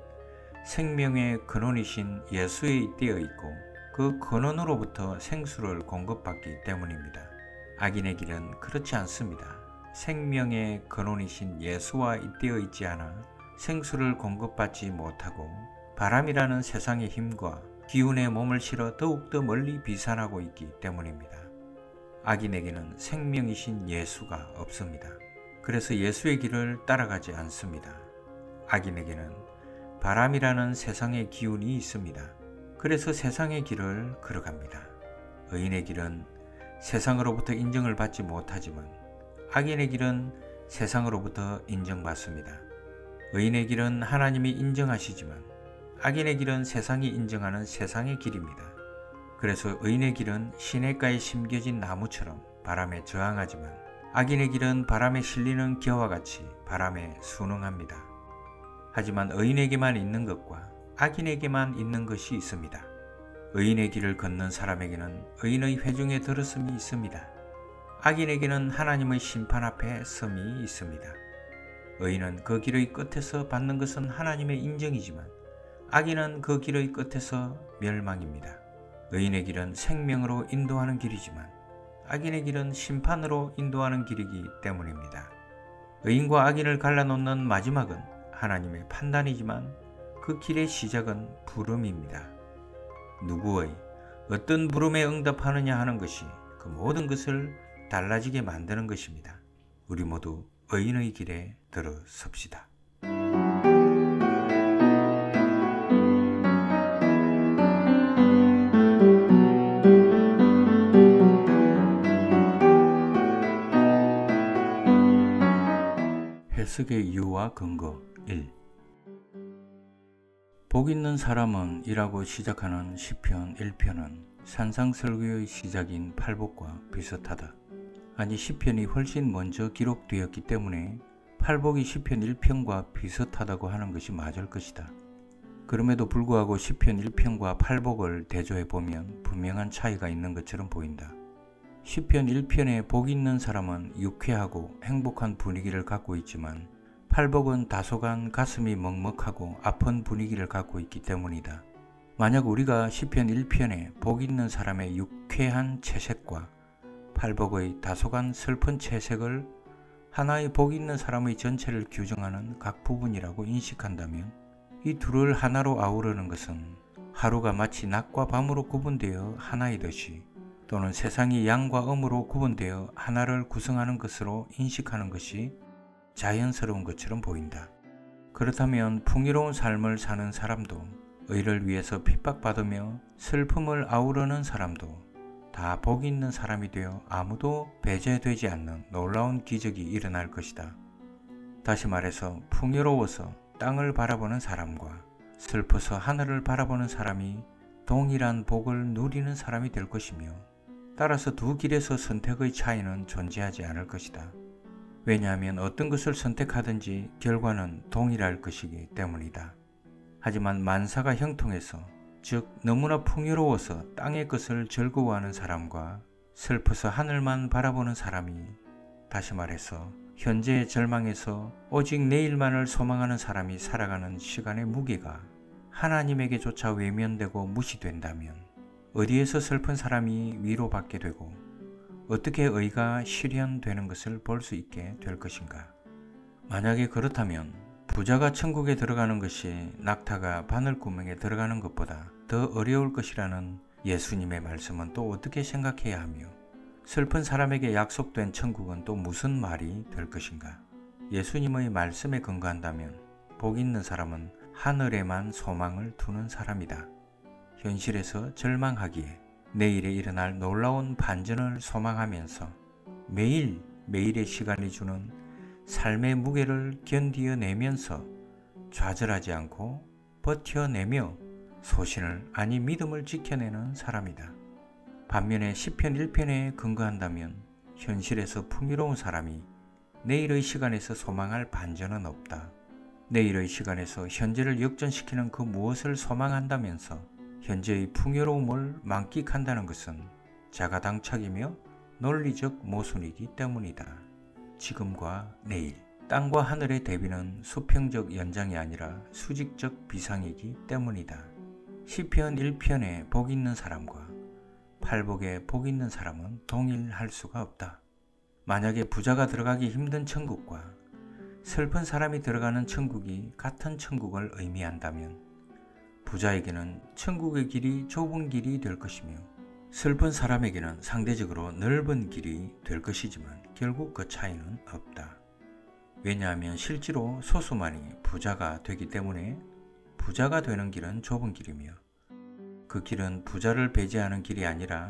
생명의 근원이신 예수에 잇대어 있고 그 근원으로부터 생수를 공급받기 때문입니다. 악인의 길은 그렇지 않습니다. 생명의 근원이신 예수와 잇대어 있지 않아 생수를 공급받지 못하고 바람이라는 세상의 힘과 기운에 몸을 실어 더욱더 멀리 비산하고 있기 때문입니다. 악인에게는 생명이신 예수가 없습니다. 그래서 예수의 길을 따라가지 않습니다. 악인에게는 바람이라는 세상의 기운이 있습니다. 그래서 세상의 길을 걸어갑니다. 의인의 길은 세상으로부터 인정을 받지 못하지만 악인의 길은 세상으로부터 인정받습니다. 의인의 길은 하나님이 인정하시지만 악인의 길은 세상이 인정하는 세상의 길입니다. 그래서 의인의 길은 시냇가에 심겨진 나무처럼 바람에 저항하지만 악인의 길은 바람에 실리는 겨와 같이 바람에 순응합니다. 하지만 의인에게만 있는 것과 악인에게만 있는 것이 있습니다. 의인의 길을 걷는 사람에게는 의인의 회중에 들었음이 있습니다. 악인에게는 하나님의 심판 앞에 섬이 있습니다. 의인은 그 길의 끝에서 받는 것은 하나님의 인정이지만 악인은 그 길의 끝에서 멸망입니다. 의인의 길은 생명으로 인도하는 길이지만 악인의 길은 심판으로 인도하는 길이기 때문입니다. 의인과 악인을 갈라놓는 마지막은 하나님의 판단이지만 그 길의 시작은 부름입니다. 누구의 어떤 부름에 응답하느냐 하는 것이 그 모든 것을 달라지게 만드는 것입니다. 우리 모두 의인의 길에 들어섭시다. 해석의 이유와 근거 일. 복 있는 사람은 이라고 시작하는 시편 일 편은 산상설교의 시작인 팔복과 비슷하다. 아니 시편이 훨씬 먼저 기록되었기 때문에 팔복이 시편 일 편과 비슷하다고 하는 것이 맞을 것이다. 그럼에도 불구하고 시편 일 편과 팔복을 대조해보면 분명한 차이가 있는 것처럼 보인다. 시편 일 편에 복 있는 사람은 유쾌하고 행복한 분위기를 갖고 있지만 팔복은 다소간 가슴이 먹먹하고 아픈 분위기를 갖고 있기 때문이다. 만약 우리가 시편 일 편에 복 있는 사람의 유쾌한 채색과 팔복의 다소간 슬픈 채색을 하나의 복 있는 사람의 전체를 규정하는 각 부분이라고 인식한다면 이 둘을 하나로 아우르는 것은 하루가 마치 낮과 밤으로 구분되어 하나이듯이 또는 세상이 양과 음으로 구분되어 하나를 구성하는 것으로 인식하는 것이 자연스러운 것처럼 보인다. 그렇다면 풍요로운 삶을 사는 사람도 의를 위해서 핍박받으며 슬픔을 아우르는 사람도 다 복 있는 사람이 되어 아무도 배제되지 않는 놀라운 기적이 일어날 것이다. 다시 말해서 풍요로워서 땅을 바라보는 사람과 슬퍼서 하늘을 바라보는 사람이 동일한 복을 누리는 사람이 될 것이며 따라서 두 길에서 선택의 차이는 존재하지 않을 것이다. 왜냐하면 어떤 것을 선택하든지 결과는 동일할 것이기 때문이다. 하지만 만사가 형통해서 즉 너무나 풍요로워서 땅의 것을 즐거워하는 사람과 슬퍼서 하늘만 바라보는 사람이 다시 말해서 현재의 절망에서 오직 내일만을 소망하는 사람이 살아가는 시간의 무게가 하나님에게조차 외면되고 무시된다면 어디에서 슬픈 사람이 위로받게 되고 어떻게 의가 실현되는 것을 볼 수 있게 될 것인가? 만약에 그렇다면 부자가 천국에 들어가는 것이 낙타가 바늘구멍에 들어가는 것보다 더 어려울 것이라는 예수님의 말씀은 또 어떻게 생각해야 하며 슬픈 사람에게 약속된 천국은 또 무슨 말이 될 것인가? 예수님의 말씀에 근거한다면 복 있는 사람은 하늘에만 소망을 두는 사람이다. 현실에서 절망하기에 내일에 일어날 놀라운 반전을 소망하면서 매일 매일의 시간이 주는 삶의 무게를 견디어내면서 좌절하지 않고 버텨내며 소신을 아니 믿음을 지켜내는 사람이다. 반면에 시편 일 편에 근거한다면 현실에서 풍요로운 사람이 내일의 시간에서 소망할 반전은 없다. 내일의 시간에서 현재를 역전시키는 그 무엇을 소망한다면서 현재의 풍요로움을 만끽한다는 것은 자가당착이며 논리적 모순이기 때문이다. 지금과 내일, 땅과 하늘의 대비는 수평적 연장이 아니라 수직적 비상이기 때문이다. 시편 일 편에 복 있는 사람과 팔복에 복 있는 사람은 동일할 수가 없다. 만약에 부자가 들어가기 힘든 천국과 슬픈 사람이 들어가는 천국이 같은 천국을 의미한다면 부자에게는 천국의 길이 좁은 길이 될 것이며 슬픈 사람에게는 상대적으로 넓은 길이 될 것이지만 결국 그 차이는 없다. 왜냐하면 실제로 소수만이 부자가 되기 때문에 부자가 되는 길은 좁은 길이며 그 길은 부자를 배제하는 길이 아니라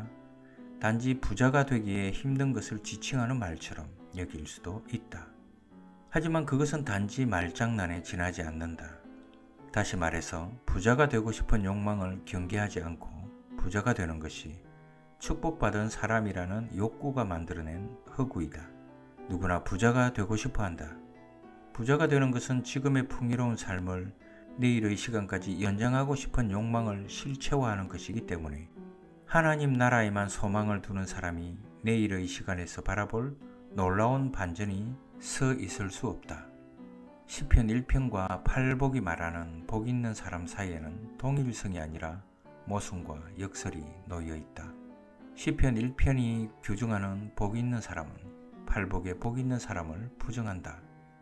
단지 부자가 되기에 힘든 것을 지칭하는 말처럼 여길 수도 있다. 하지만 그것은 단지 말장난에 지나지 않는다. 다시 말해서 부자가 되고 싶은 욕망을 경계하지 않고 부자가 되는 것이 축복받은 사람이라는 욕구가 만들어낸 허구이다. 누구나 부자가 되고 싶어 한다. 부자가 되는 것은 지금의 풍요로운 삶을 내일의 시간까지 연장하고 싶은 욕망을 실체화하는 것이기 때문에 하나님 나라에만 소망을 두는 사람이 내일의 시간에서 바라볼 놀라운 반전이 서 있을 수 없다. 시편 일 편과 팔복이 말하는 복 있는 사람 사이에는 동일성이 아니라 모순과 역설이 놓여 있다. 시편 일 편이 규정하는 복 있는 사람은 팔복에 복 있는 사람을 부정한다.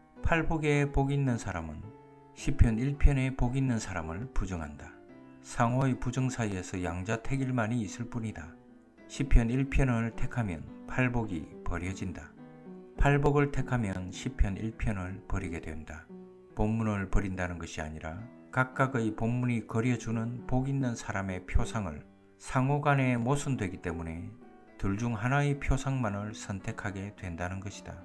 팔복에 복 있는 사람은 시편 일 편에 복 있는 사람을 부정한다. 상호의 부정 사이에서 양자택일만이 있을 뿐이다. 시편 일 편을 택하면 팔복이 버려진다. 팔복을 택하면 시편 일 편을 버리게 된다. 본문을 버린다는 것이 아니라 각각의 본문이 그려주는 복 있는 사람의 표상을 상호간에 모순되기 때문에 둘 중 하나의 표상만을 선택하게 된다는 것이다.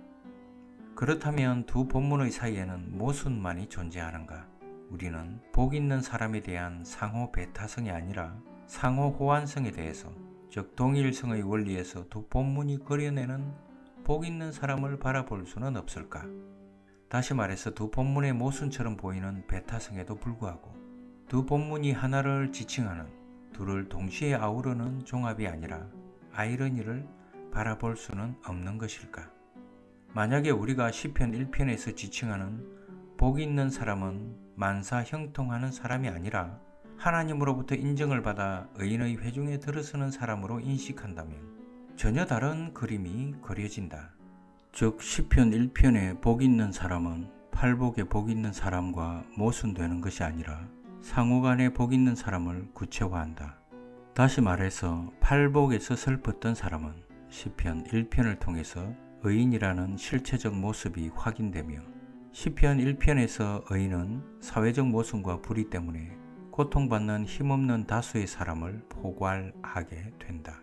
그렇다면 두 본문의 사이에는 모순만이 존재하는가? 우리는 복 있는 사람에 대한 상호 배타성이 아니라 상호 호환성에 대해서, 즉 동일성의 원리에서 두 본문이 그려내는 복 있는 사람을 바라볼 수는 없을까? 다시 말해서 두 본문의 모순처럼 보이는 배타성에도 불구하고 두 본문이 하나를 지칭하는, 둘을 동시에 아우르는 종합이 아니라 아이러니를 바라볼 수는 없는 것일까? 만약에 우리가 시편 일 편에서 지칭하는 복 있는 사람은 만사 형통하는 사람이 아니라 하나님으로부터 인정을 받아 의인의 회중에 들어서는 사람으로 인식한다면 전혀 다른 그림이 그려진다. 즉 시편 일 편에 복 있는 사람은 팔복에 복 있는 사람과 모순되는 것이 아니라 상호간에 복 있는 사람을 구체화한다. 다시 말해서 팔복에서 슬펐던 사람은 시편 일 편을 통해서 의인이라는 실체적 모습이 확인되며 시편 일 편에서 의인은 사회적 모순과 불의 때문에 고통받는 힘없는 다수의 사람을 포괄하게 된다.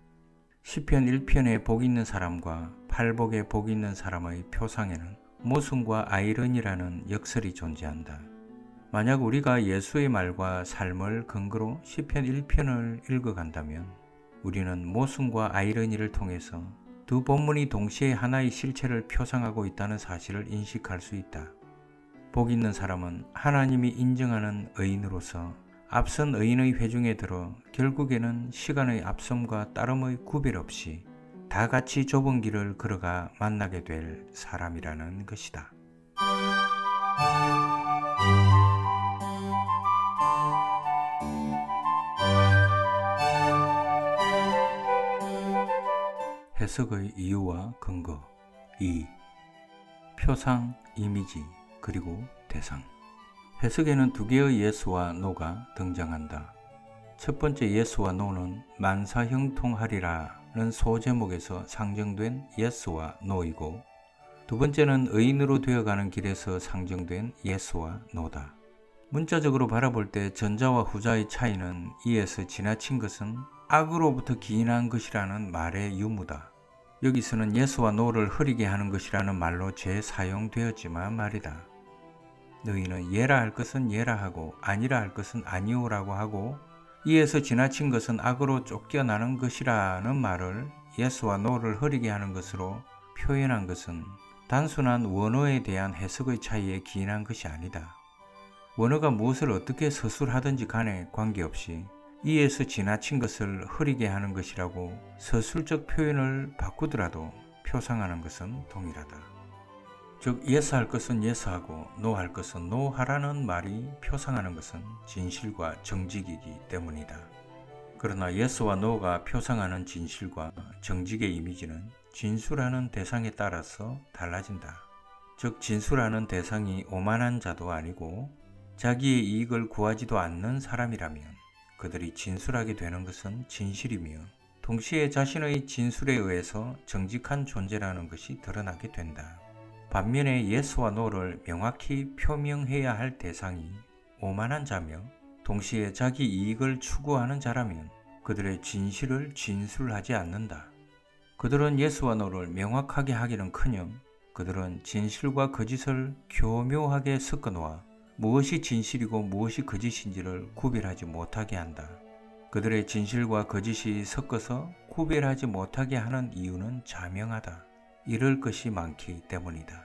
시편 일 편에 복 있는 사람과 팔복에 복 있는 사람의 표상에는 모순과 아이러니라는 역설이 존재한다. 만약 우리가 예수의 말과 삶을 근거로 시편 일 편을 읽어간다면 우리는 모순과 아이러니를 통해서 두 본문이 동시에 하나의 실체를 표상하고 있다는 사실을 인식할 수 있다. 복 있는 사람은 하나님이 인정하는 의인으로서 앞선 의인의 회중에 들어 결국에는 시간의 앞섬과 따름의 구별 없이 다 같이 좁은 길을 걸어가 만나게 될 사람이라는 것이다. 해석의 이유와 근거. 이. 표상, 이미지, 그리고 대상. 해석에는 두 개의 예수와 노가 등장한다. 첫 번째 예수와 노는 만사형통하리라는 소제목에서 상정된 예수와 노이고, 두 번째는 의인으로 되어가는 길에서 상정된 예수와 노다. 문자적으로 바라볼 때 전자와 후자의 차이는 이에서 지나친 것은 악으로부터 기인한 것이라는 말의 유무다. 여기서는 예수와 노를 흐리게 하는 것이라는 말로 재사용되었지만 말이다. 너희는 예라 할 것은 예라 하고 아니라 할 것은 아니오라고 하고 이에서 지나친 것은 악으로 쫓겨나는 것이라는 말을 예수와 노를 흐리게 하는 것으로 표현한 것은 단순한 원어에 대한 해석의 차이에 기인한 것이 아니다. 원어가 무엇을 어떻게 서술하든지 간에 관계없이 이에서 지나친 것을 흐리게 하는 것이라고 서술적 표현을 바꾸더라도 표상하는 것은 동일하다. 즉 예스할 것은 예스하고 노할 것은 노하라는 말이 표상하는 것은 진실과 정직이기 때문이다. 그러나 예스와 노가 표상하는 진실과 정직의 이미지는 진술하는 대상에 따라서 달라진다. 즉 진술하는 대상이 오만한 자도 아니고 자기의 이익을 구하지도 않는 사람이라면 그들이 진술하게 되는 것은 진실이며 동시에 자신의 진술에 의해서 정직한 존재라는 것이 드러나게 된다. 반면에 예스와 노를 명확히 표명해야 할 대상이 오만한 자며 동시에 자기 이익을 추구하는 자라면 그들의 진실을 진술하지 않는다. 그들은 예스와 노를 명확하게 하기는커녕 그들은 진실과 거짓을 교묘하게 섞어놓아 무엇이 진실이고 무엇이 거짓인지를 구별하지 못하게 한다. 그들의 진실과 거짓이 섞어서 구별하지 못하게 하는 이유는 자명하다. 이럴 것이 많기 때문이다.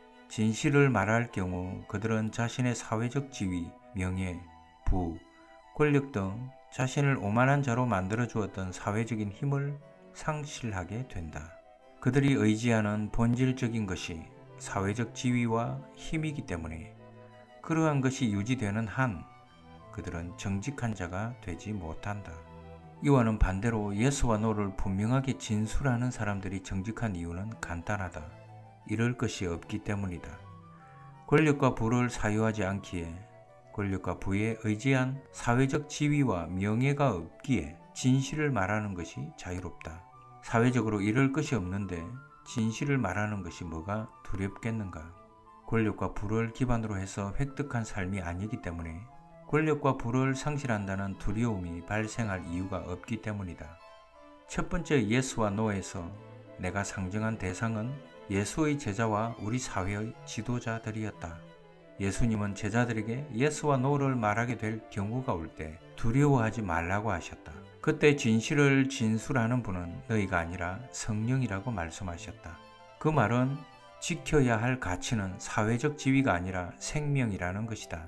진실을 말할 경우 그들은 자신의 사회적 지위, 명예, 부, 권력 등 자신을 오만한 자로 만들어 주었던 사회적인 힘을 상실하게 된다. 그들이 의지하는 본질적인 것이 사회적 지위와 힘이기 때문에 그러한 것이 유지되는 한 그들은 정직한 자가 되지 못한다. 이와는 반대로 예수와 노를 분명하게 진술하는 사람들이 정직한 이유는 간단하다. 이럴 것이 없기 때문이다. 권력과 부를 사유하지 않기에 권력과 부에 의지한 사회적 지위와 명예가 없기에 진실을 말하는 것이 자유롭다. 사회적으로 이럴 것이 없는데 진실을 말하는 것이 뭐가 두렵겠는가? 권력과 부를 기반으로 해서 획득한 삶이 아니기 때문에 권력과 부를 상실한다는 두려움이 발생할 이유가 없기 때문이다. 첫 번째 예수와 노에서 내가 상정한 대상은 예수의 제자와 우리 사회의 지도자들이었다. 예수님은 제자들에게 예수와 노를 말하게 될 경우가 올 때 두려워하지 말라고 하셨다. 그때 진실을 진술하는 분은 너희가 아니라 성령이라고 말씀하셨다. 그 말은 지켜야 할 가치는 사회적 지위가 아니라 생명이라는 것이다.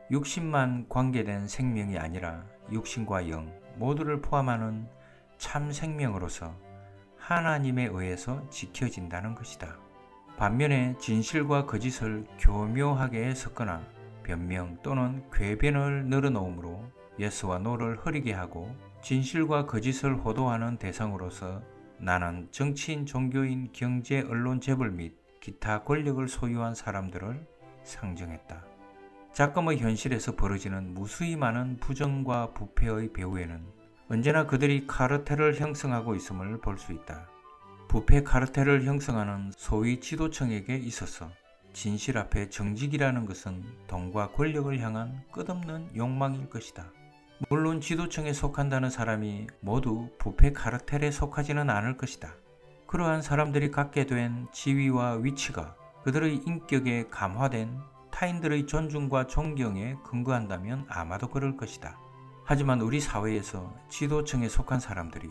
육신만 관계된 생명이 아니라 육신과 영 모두를 포함하는 참 생명으로서 하나님에 의해서 지켜진다는 것이다. 반면에 진실과 거짓을 교묘하게 섞거나 변명 또는 궤변을 늘어놓음으로 예수와 노를 흐리게 하고 진실과 거짓을 호도하는 대상으로서 나는 정치인, 종교인, 경제, 언론, 재벌 및 기타 권력을 소유한 사람들을 상정했다. 작금의 현실에서 벌어지는 무수히 많은 부정과 부패의 배후에는 언제나 그들이 카르텔을 형성하고 있음을 볼 수 있다. 부패 카르텔을 형성하는 소위 지도층에게 있어서 진실 앞에 정직이라는 것은 돈과 권력을 향한 끝없는 욕망일 것이다. 물론 지도층에 속한다는 사람이 모두 부패 카르텔에 속하지는 않을 것이다. 그러한 사람들이 갖게 된 지위와 위치가 그들의 인격에 감화된 타인들의 존중과 존경에 근거한다면 아마도 그럴 것이다. 하지만 우리 사회에서 지도층에 속한 사람들이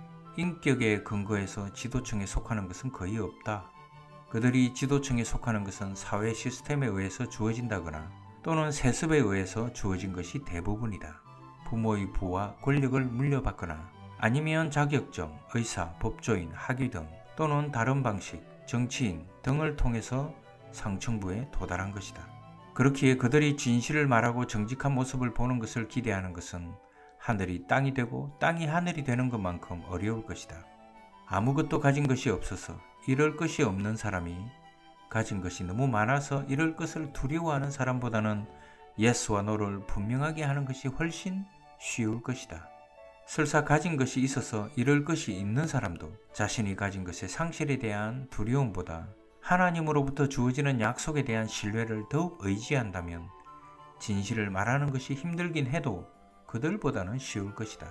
인격에 근거해서 지도층에 속하는 것은 거의 없다. 그들이 지도층에 속하는 것은 사회 시스템에 의해서 주어진다거나 또는 세습에 의해서 주어진 것이 대부분이다. 부모의 부와 권력을 물려받거나 아니면 자격증, 의사, 법조인, 학위 등 또는 다른 방식, 정치인 등을 통해서 상층부에 도달한 것이다. 그렇기에 그들이 진실을 말하고 정직한 모습을 보는 것을 기대하는 것은 하늘이 땅이 되고 땅이 하늘이 되는 것만큼 어려울 것이다. 아무것도 가진 것이 없어서 이럴 것이 없는 사람이 가진 것이 너무 많아서 이럴 것을 두려워하는 사람보다는 예스와 노를 분명하게 하는 것이 훨씬 쉬울 것이다. 설사 가진 것이 있어서 이럴 것이 있는 사람도 자신이 가진 것의 상실에 대한 두려움보다 하나님으로부터 주어지는 약속에 대한 신뢰를 더욱 의지한다면 진실을 말하는 것이 힘들긴 해도 그들보다는 쉬울 것이다.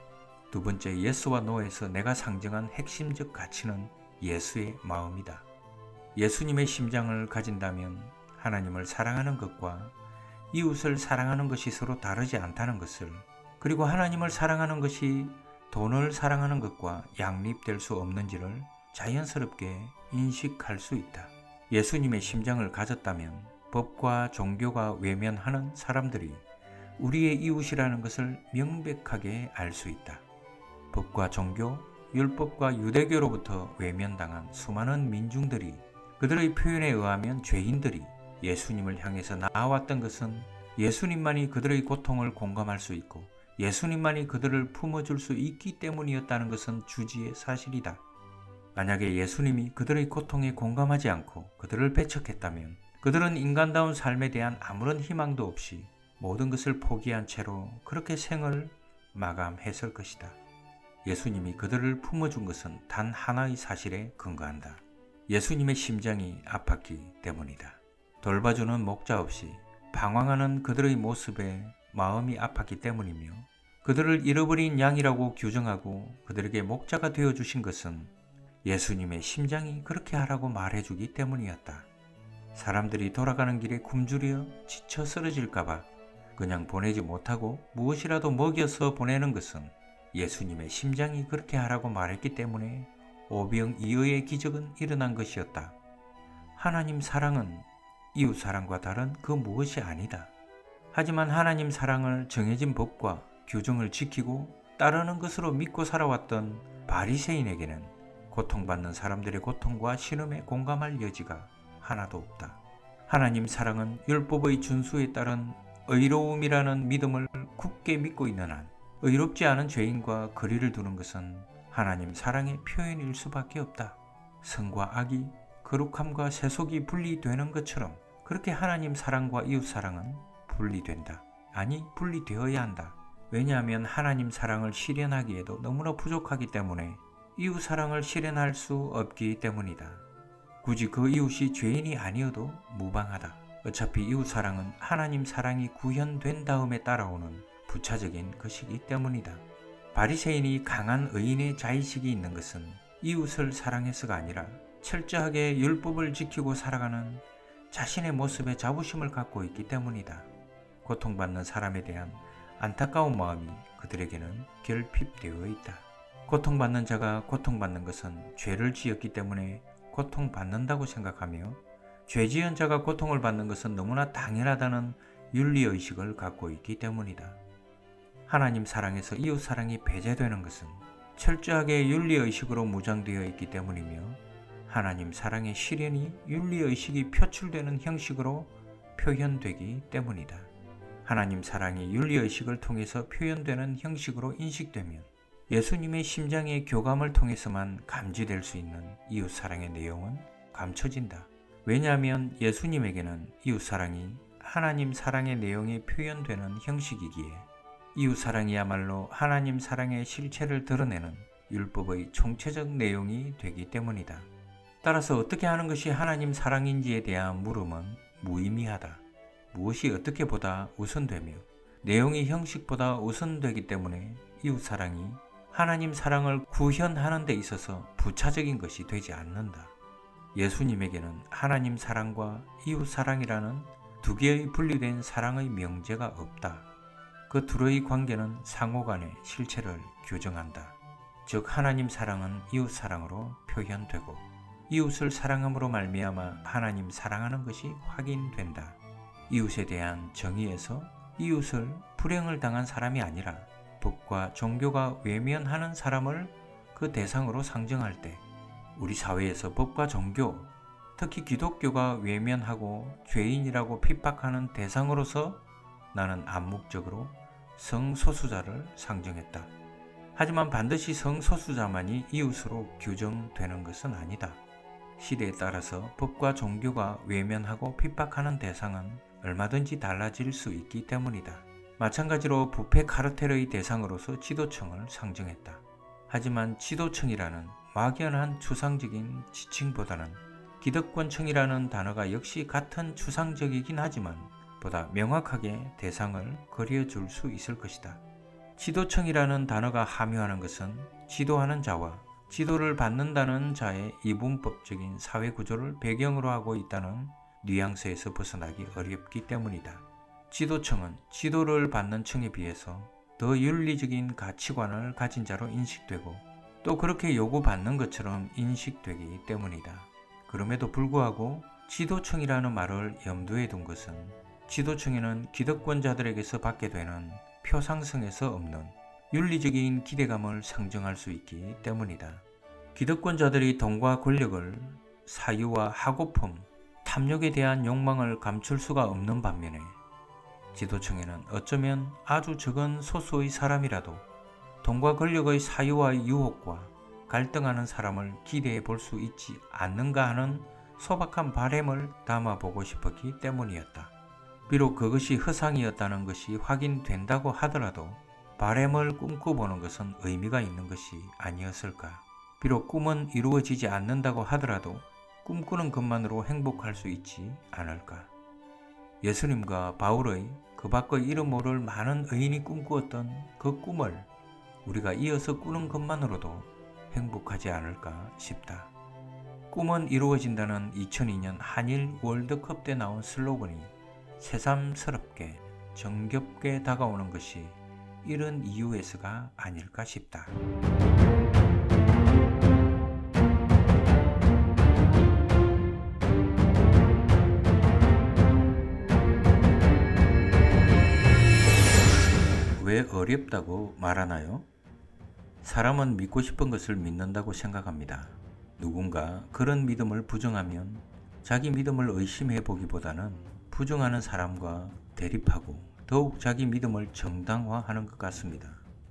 두 번째, 예스와 노에서 내가 상정한 핵심적 가치는 예수의 마음이다. 예수님의 심장을 가진다면 하나님을 사랑하는 것과 이웃을 사랑하는 것이 서로 다르지 않다는 것을, 그리고 하나님을 사랑하는 것이 돈을 사랑하는 것과 양립될 수 없는지를 자연스럽게 인식할 수 있다. 예수님의 심장을 가졌다면 법과 종교가 외면하는 사람들이 우리의 이웃이라는 것을 명백하게 알 수 있다. 법과 종교, 율법과 유대교로부터 외면당한 수많은 민중들이, 그들의 표현에 의하면 죄인들이 예수님을 향해서 나아왔던 것은 예수님만이 그들의 고통을 공감할 수 있고 예수님만이 그들을 품어줄 수 있기 때문이었다는 것은 주지의 사실이다. 만약에 예수님이 그들의 고통에 공감하지 않고 그들을 배척했다면 그들은 인간다운 삶에 대한 아무런 희망도 없이 모든 것을 포기한 채로 그렇게 생을 마감했을 것이다. 예수님이 그들을 품어준 것은 단 하나의 사실에 근거한다. 예수님의 심장이 아팠기 때문이다. 돌봐주는 목자 없이 방황하는 그들의 모습에 마음이 아팠기 때문이며, 그들을 잃어버린 양이라고 규정하고 그들에게 목자가 되어주신 것은 예수님의 심장이 그렇게 하라고 말해주기 때문이었다. 사람들이 돌아가는 길에 굶주려 지쳐 쓰러질까봐 그냥 보내지 못하고 무엇이라도 먹여서 보내는 것은 예수님의 심장이 그렇게 하라고 말했기 때문에 오병이어의 기적은 일어난 것이었다. 하나님 사랑은 이웃 사랑과 다른 그 무엇이 아니다. 하지만 하나님 사랑을 정해진 법과 규정을 지키고 따르는 것으로 믿고 살아왔던 바리새인에게는 고통받는 사람들의 고통과 신음에 공감할 여지가 하나도 없다. 하나님 사랑은 율법의 준수에 따른 의로움이라는 믿음을 굳게 믿고 있는 한 의롭지 않은 죄인과 거리를 두는 것은 하나님 사랑의 표현일 수밖에 없다. 선과 악이, 거룩함과 세속이 분리되는 것처럼 그렇게 하나님 사랑과 이웃 사랑은 분리된다. 아니, 분리되어야 한다. 왜냐하면 하나님 사랑을 실현하기에도 너무나 부족하기 때문에 이웃 사랑을 실현할 수 없기 때문이다. 굳이 그 이웃이 죄인이 아니어도 무방하다. 어차피 이웃 사랑은 하나님 사랑이 구현된 다음에 따라오는 부차적인 것이기 때문이다. 바리새인이 강한 의인의 자의식이 있는 것은 이웃을 사랑해서가 아니라 철저하게 율법을 지키고 살아가는 자신의 모습에 자부심을 갖고 있기 때문이다. 고통받는 사람에 대한 안타까운 마음이 그들에게는 결핍되어 있다. 고통받는 자가 고통받는 것은 죄를 지었기 때문에 고통받는다고 생각하며, 죄지은 자가 고통을 받는 것은 너무나 당연하다는 윤리의식을 갖고 있기 때문이다. 하나님 사랑에서 이웃 사랑이 배제되는 것은 철저하게 윤리의식으로 무장되어 있기 때문이며, 하나님 사랑의 실현이 윤리의식이 표출되는 형식으로 표현되기 때문이다. 하나님 사랑이 윤리의식을 통해서 표현되는 형식으로 인식되면 예수님의 심장의 교감을 통해서만 감지될 수 있는 이웃사랑의 내용은 감춰진다. 왜냐하면 예수님에게는 이웃사랑이 하나님 사랑의 내용이 표현되는 형식이기에 이웃사랑이야말로 하나님 사랑의 실체를 드러내는 율법의 총체적 내용이 되기 때문이다. 따라서 어떻게 하는 것이 하나님 사랑인지에 대한 물음은 무의미하다. 무엇이 어떻게 보다 우선되며 내용이 형식보다 우선되기 때문에 이웃사랑이 하나님 사랑을 구현하는 데 있어서 부차적인 것이 되지 않는다. 예수님에게는 하나님 사랑과 이웃 사랑이라는 두 개의 분리된 사랑의 명제가 없다. 그 둘의 관계는 상호간의 실체를 규정한다. 즉 하나님 사랑은 이웃 사랑으로 표현되고 이웃을 사랑함으로 말미암아 하나님 사랑하는 것이 확인된다. 이웃에 대한 정의에서 이웃을 불행을 당한 사람이 아니라 법과 종교가 외면하는 사람을 그 대상으로 상정할 때 우리 사회에서 법과 종교, 특히 기독교가 외면하고 죄인이라고 핍박하는 대상으로서 나는 암묵적으로 성소수자를 상정했다. 하지만 반드시 성소수자만이 이웃으로 규정되는 것은 아니다. 시대에 따라서 법과 종교가 외면하고 핍박하는 대상은 얼마든지 달라질 수 있기 때문이다. 마찬가지로 부패 카르텔의 대상으로서 지도층을 상정했다. 하지만 지도층이라는 막연한 추상적인 지칭보다는 기득권층이라는 단어가 역시 같은 추상적이긴 하지만 보다 명확하게 대상을 그려줄 수 있을 것이다. 지도층이라는 단어가 함유하는 것은 지도하는 자와 지도를 받는다는 자의 이분법적인 사회구조를 배경으로 하고 있다는 뉘앙스에서 벗어나기 어렵기 때문이다. 지도층은 지도를 받는 층에 비해서 더 윤리적인 가치관을 가진 자로 인식되고 또 그렇게 요구받는 것처럼 인식되기 때문이다. 그럼에도 불구하고 지도층이라는 말을 염두에 둔 것은 지도층에는 기득권자들에게서 받게 되는 표상성에서 없는 윤리적인 기대감을 상정할 수 있기 때문이다. 기득권자들이 돈과 권력을 사유와 하고품, 탐욕에 대한 욕망을 감출 수가 없는 반면에 지도층에는 어쩌면 아주 적은 소수의 사람이라도 돈과 권력의 사유와 유혹과 갈등하는 사람을 기대해 볼 수 있지 않는가 하는 소박한 바램을 담아보고 싶었기 때문이었다. 비록 그것이 허상이었다는 것이 확인된다고 하더라도 바램을 꿈꿔보는 것은 의미가 있는 것이 아니었을까. 비록 꿈은 이루어지지 않는다고 하더라도 꿈꾸는 것만으로 행복할 수 있지 않을까. 예수님과 바울의 그 밖의 이름 모를 많은 의인이 꿈꾸었던 그 꿈을 우리가 이어서 꾸는 것만으로도 행복하지 않을까 싶다. 꿈은 이루어진다는 이천이 년 한일 월드컵 때 나온 슬로건이 새삼스럽게 정겹게 다가오는 것이 이런 이유에서가 아닐까 싶다. 왜 어렵다고 말하나요? 사람은 믿고 싶은 것을 믿는다고 생각합니다. 누군가 그런 믿음을 부정하면 자기 믿음을 의심해 보기보다는 부정하는 사람과 대립하고 더욱 자기 믿음을 정당화하는 것 같습니다.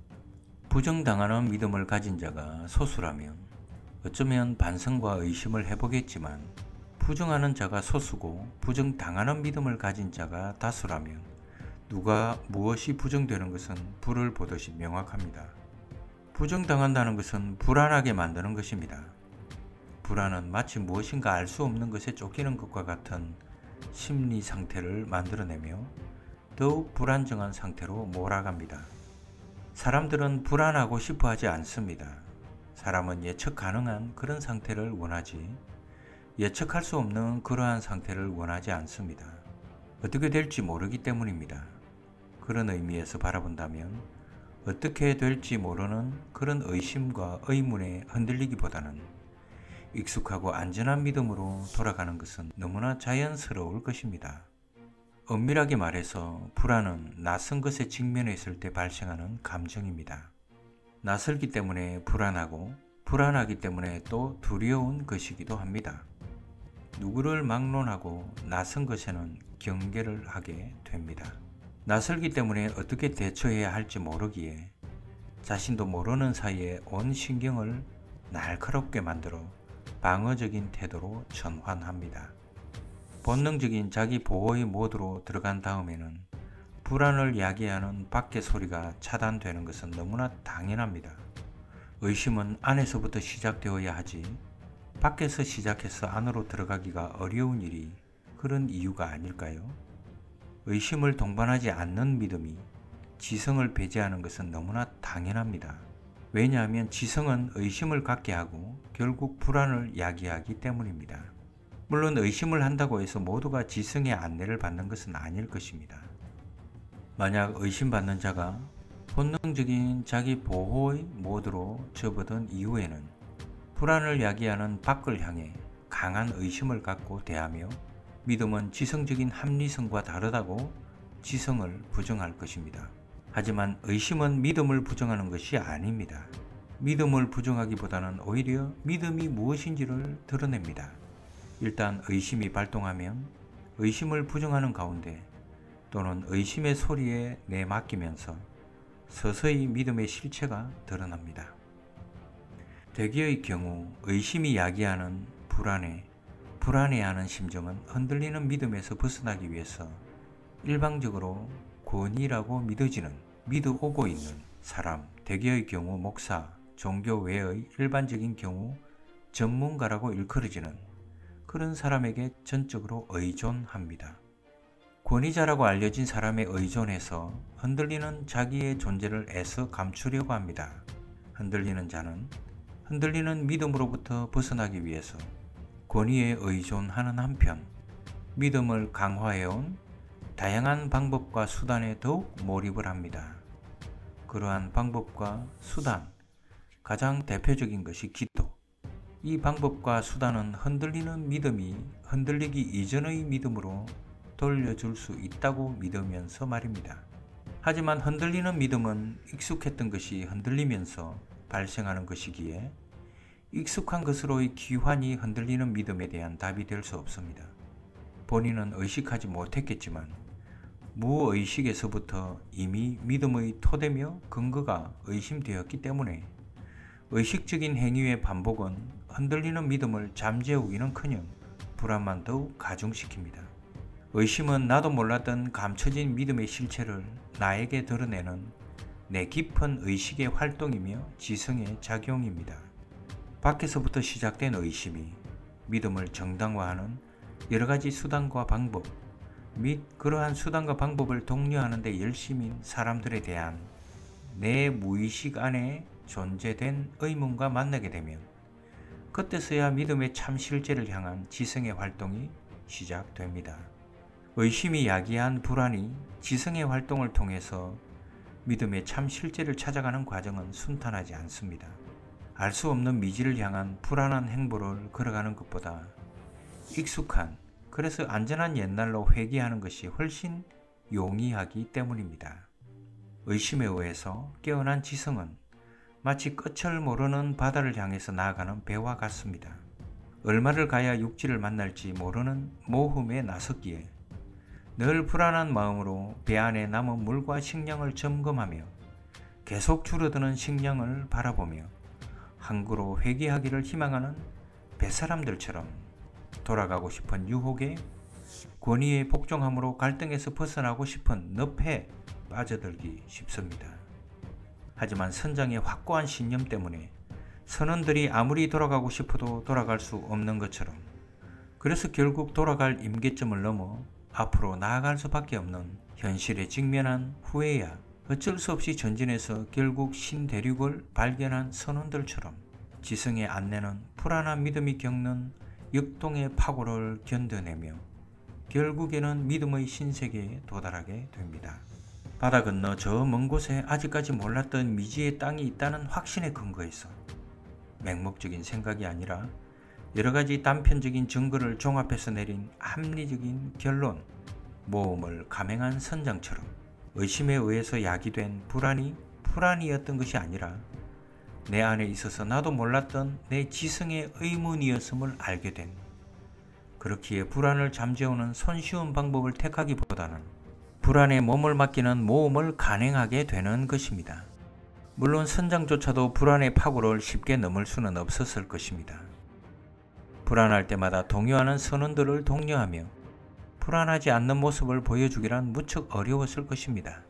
부정당하는 믿음을 가진 자가 소수라면 어쩌면 반성과 의심을 해보겠지만 부정하는 자가 소수고 부정당하는 믿음을 가진 자가 다수라면 누가 무엇이 부정되는 것은 불을 보듯이 명확합니다. 부정당한다는 것은 불안하게 만드는 것입니다. 불안은 마치 무엇인가 알 수 없는 것에 쫓기는 것과 같은 심리 상태를 만들어내며 더욱 불안정한 상태로 몰아갑니다. 사람들은 불안하고 싶어 하지 않습니다. 사람은 예측 가능한 그런 상태를 원하지 예측할 수 없는 그러한 상태를 원하지 않습니다. 어떻게 될지 모르기 때문입니다. 그런 의미에서 바라본다면 어떻게 될지 모르는 그런 의심과 의문에 흔들리기보다는 익숙하고 안전한 믿음으로 돌아가는 것은 너무나 자연스러울 것입니다. 엄밀하게 말해서 불안은 낯선 것에 직면했을 때 발생하는 감정입니다. 낯설기 때문에 불안하고 불안하기 때문에 또 두려운 것이기도 합니다. 누구를 막론하고 낯선 것에는 경계를 하게 됩니다. 낯설기 때문에 어떻게 대처해야 할지 모르기에 자신도 모르는 사이에 온 신경을 날카롭게 만들어 방어적인 태도로 전환합니다. 본능적인 자기 보호의 모드로 들어간 다음에는 불안을 야기하는 밖의 소리가 차단되는 것은 너무나 당연합니다. 의심은 안에서부터 시작되어야 하지 밖에서 시작해서 안으로 들어가기가 어려운 일이 그런 이유가 아닐까요? 의심을 동반하지 않는 믿음이 지성을 배제하는 것은 너무나 당연합니다. 왜냐하면 지성은 의심을 갖게 하고 결국 불안을 야기하기 때문입니다. 물론 의심을 한다고 해서 모두가 지성의 안내를 받는 것은 아닐 것입니다. 만약 의심받는 자가 본능적인 자기 보호의 모드로 접어든 이후에는 불안을 야기하는 밖을 향해 강한 의심을 갖고 대하며 믿음은 지성적인 합리성과 다르다고 지성을 부정할 것입니다. 하지만 의심은 믿음을 부정하는 것이 아닙니다. 믿음을 부정하기보다는 오히려 믿음이 무엇인지를 드러냅니다. 일단 의심이 발동하면 의심을 부정하는 가운데 또는 의심의 소리에 내맡기면서 서서히 믿음의 실체가 드러납니다. 대개의 경우 의심이 야기하는 불안해, 불안해하는 심정은 흔들리는 믿음에서 벗어나기 위해서 일방적으로 권위라고 믿어지는, 믿어오고 있는 사람, 대개의 경우 목사, 종교 외의 일반적인 경우 전문가라고 일컬어지는 그런 사람에게 전적으로 의존합니다. 권위자라고 알려진 사람에 의존해서 흔들리는 자기의 존재를 애써 감추려고 합니다. 흔들리는 자는 흔들리는 믿음으로부터 벗어나기 위해서 권위에 의존하는 한편 믿음을 강화해온 다양한 방법과 수단에 더욱 몰입을 합니다. 그러한 방법과 수단, 가장 대표적인 것이 기도. 이 방법과 수단은 흔들리는 믿음이 흔들리기 이전의 믿음으로 돌려줄 수 있다고 믿으면서 말입니다. 하지만 흔들리는 믿음은 익숙했던 것이 흔들리면서 발생하는 것이기에 익숙한 것으로의 기환이 흔들리는 믿음에 대한 답이 될 수 없습니다. 본인은 의식하지 못했겠지만 무의식에서부터 이미 믿음의 토대며 근거가 의심되었기 때문에 의식적인 행위의 반복은 흔들리는 믿음을 잠재우기는커녕 불안만 더욱 가중시킵니다. 의심은 나도 몰랐던 감춰진 믿음의 실체를 나에게 드러내는 내 깊은 의식의 활동이며 지성의 작용입니다. 밖에서부터 시작된 의심이 믿음을 정당화하는 여러가지 수단과 방법 및 그러한 수단과 방법을 독려하는 데 열심인 사람들에 대한 내 무의식 안에 존재된 의문과 만나게 되면 그때서야 믿음의 참 실제를 향한 지성의 활동이 시작됩니다. 의심이 야기한 불안이 지성의 활동을 통해서 믿음의 참 실제를 찾아가는 과정은 순탄하지 않습니다. 알 수 없는 미지를 향한 불안한 행보를 걸어가는 것보다 익숙한, 그래서 안전한 옛날로 회귀하는 것이 훨씬 용이하기 때문입니다. 의심에 의해서 깨어난 지성은 마치 끝을 모르는 바다를 향해서 나아가는 배와 같습니다. 얼마를 가야 육지를 만날지 모르는 모험에 나섰기에 늘 불안한 마음으로 배 안에 남은 물과 식량을 점검하며 계속 줄어드는 식량을 바라보며 항구로 회귀하기를 희망하는 뱃사람들처럼 돌아가고 싶은 유혹에 권위의 복종함으로 갈등에서 벗어나고 싶은 늪에 빠져들기 쉽습니다. 하지만 선장의 확고한 신념 때문에 선원들이 아무리 돌아가고 싶어도 돌아갈 수 없는 것처럼, 그래서 결국 돌아갈 임계점을 넘어 앞으로 나아갈 수밖에 없는 현실에 직면한 후에야 어쩔 수 없이 전진해서 결국 신대륙을 발견한 선원들처럼 지성의 안내는 불안한 믿음이 겪는 역동의 파고를 견뎌내며 결국에는 믿음의 신세계에 도달하게 됩니다. 바다 건너 저 먼 곳에 아직까지 몰랐던 미지의 땅이 있다는 확신에 근거해서 맹목적인 생각이 아니라 여러가지 단편적인 증거를 종합해서 내린 합리적인 결론, 모험을 감행한 선장처럼 의심에 의해서 야기된 불안이 불안이었던 것이 아니라 내 안에 있어서 나도 몰랐던 내 지성의 의문이었음을 알게 된, 그렇기에 불안을 잠재우는 손쉬운 방법을 택하기보다는 불안에 몸을 맡기는 모험을 간행하게 되는 것입니다. 물론 선장조차도 불안의 파고를 쉽게 넘을 수는 없었을 것입니다. 불안할 때마다 동요하는 선원들을 독려하며 불안하지 않는 모습을 보여주기란 무척 어려웠을 것입니다.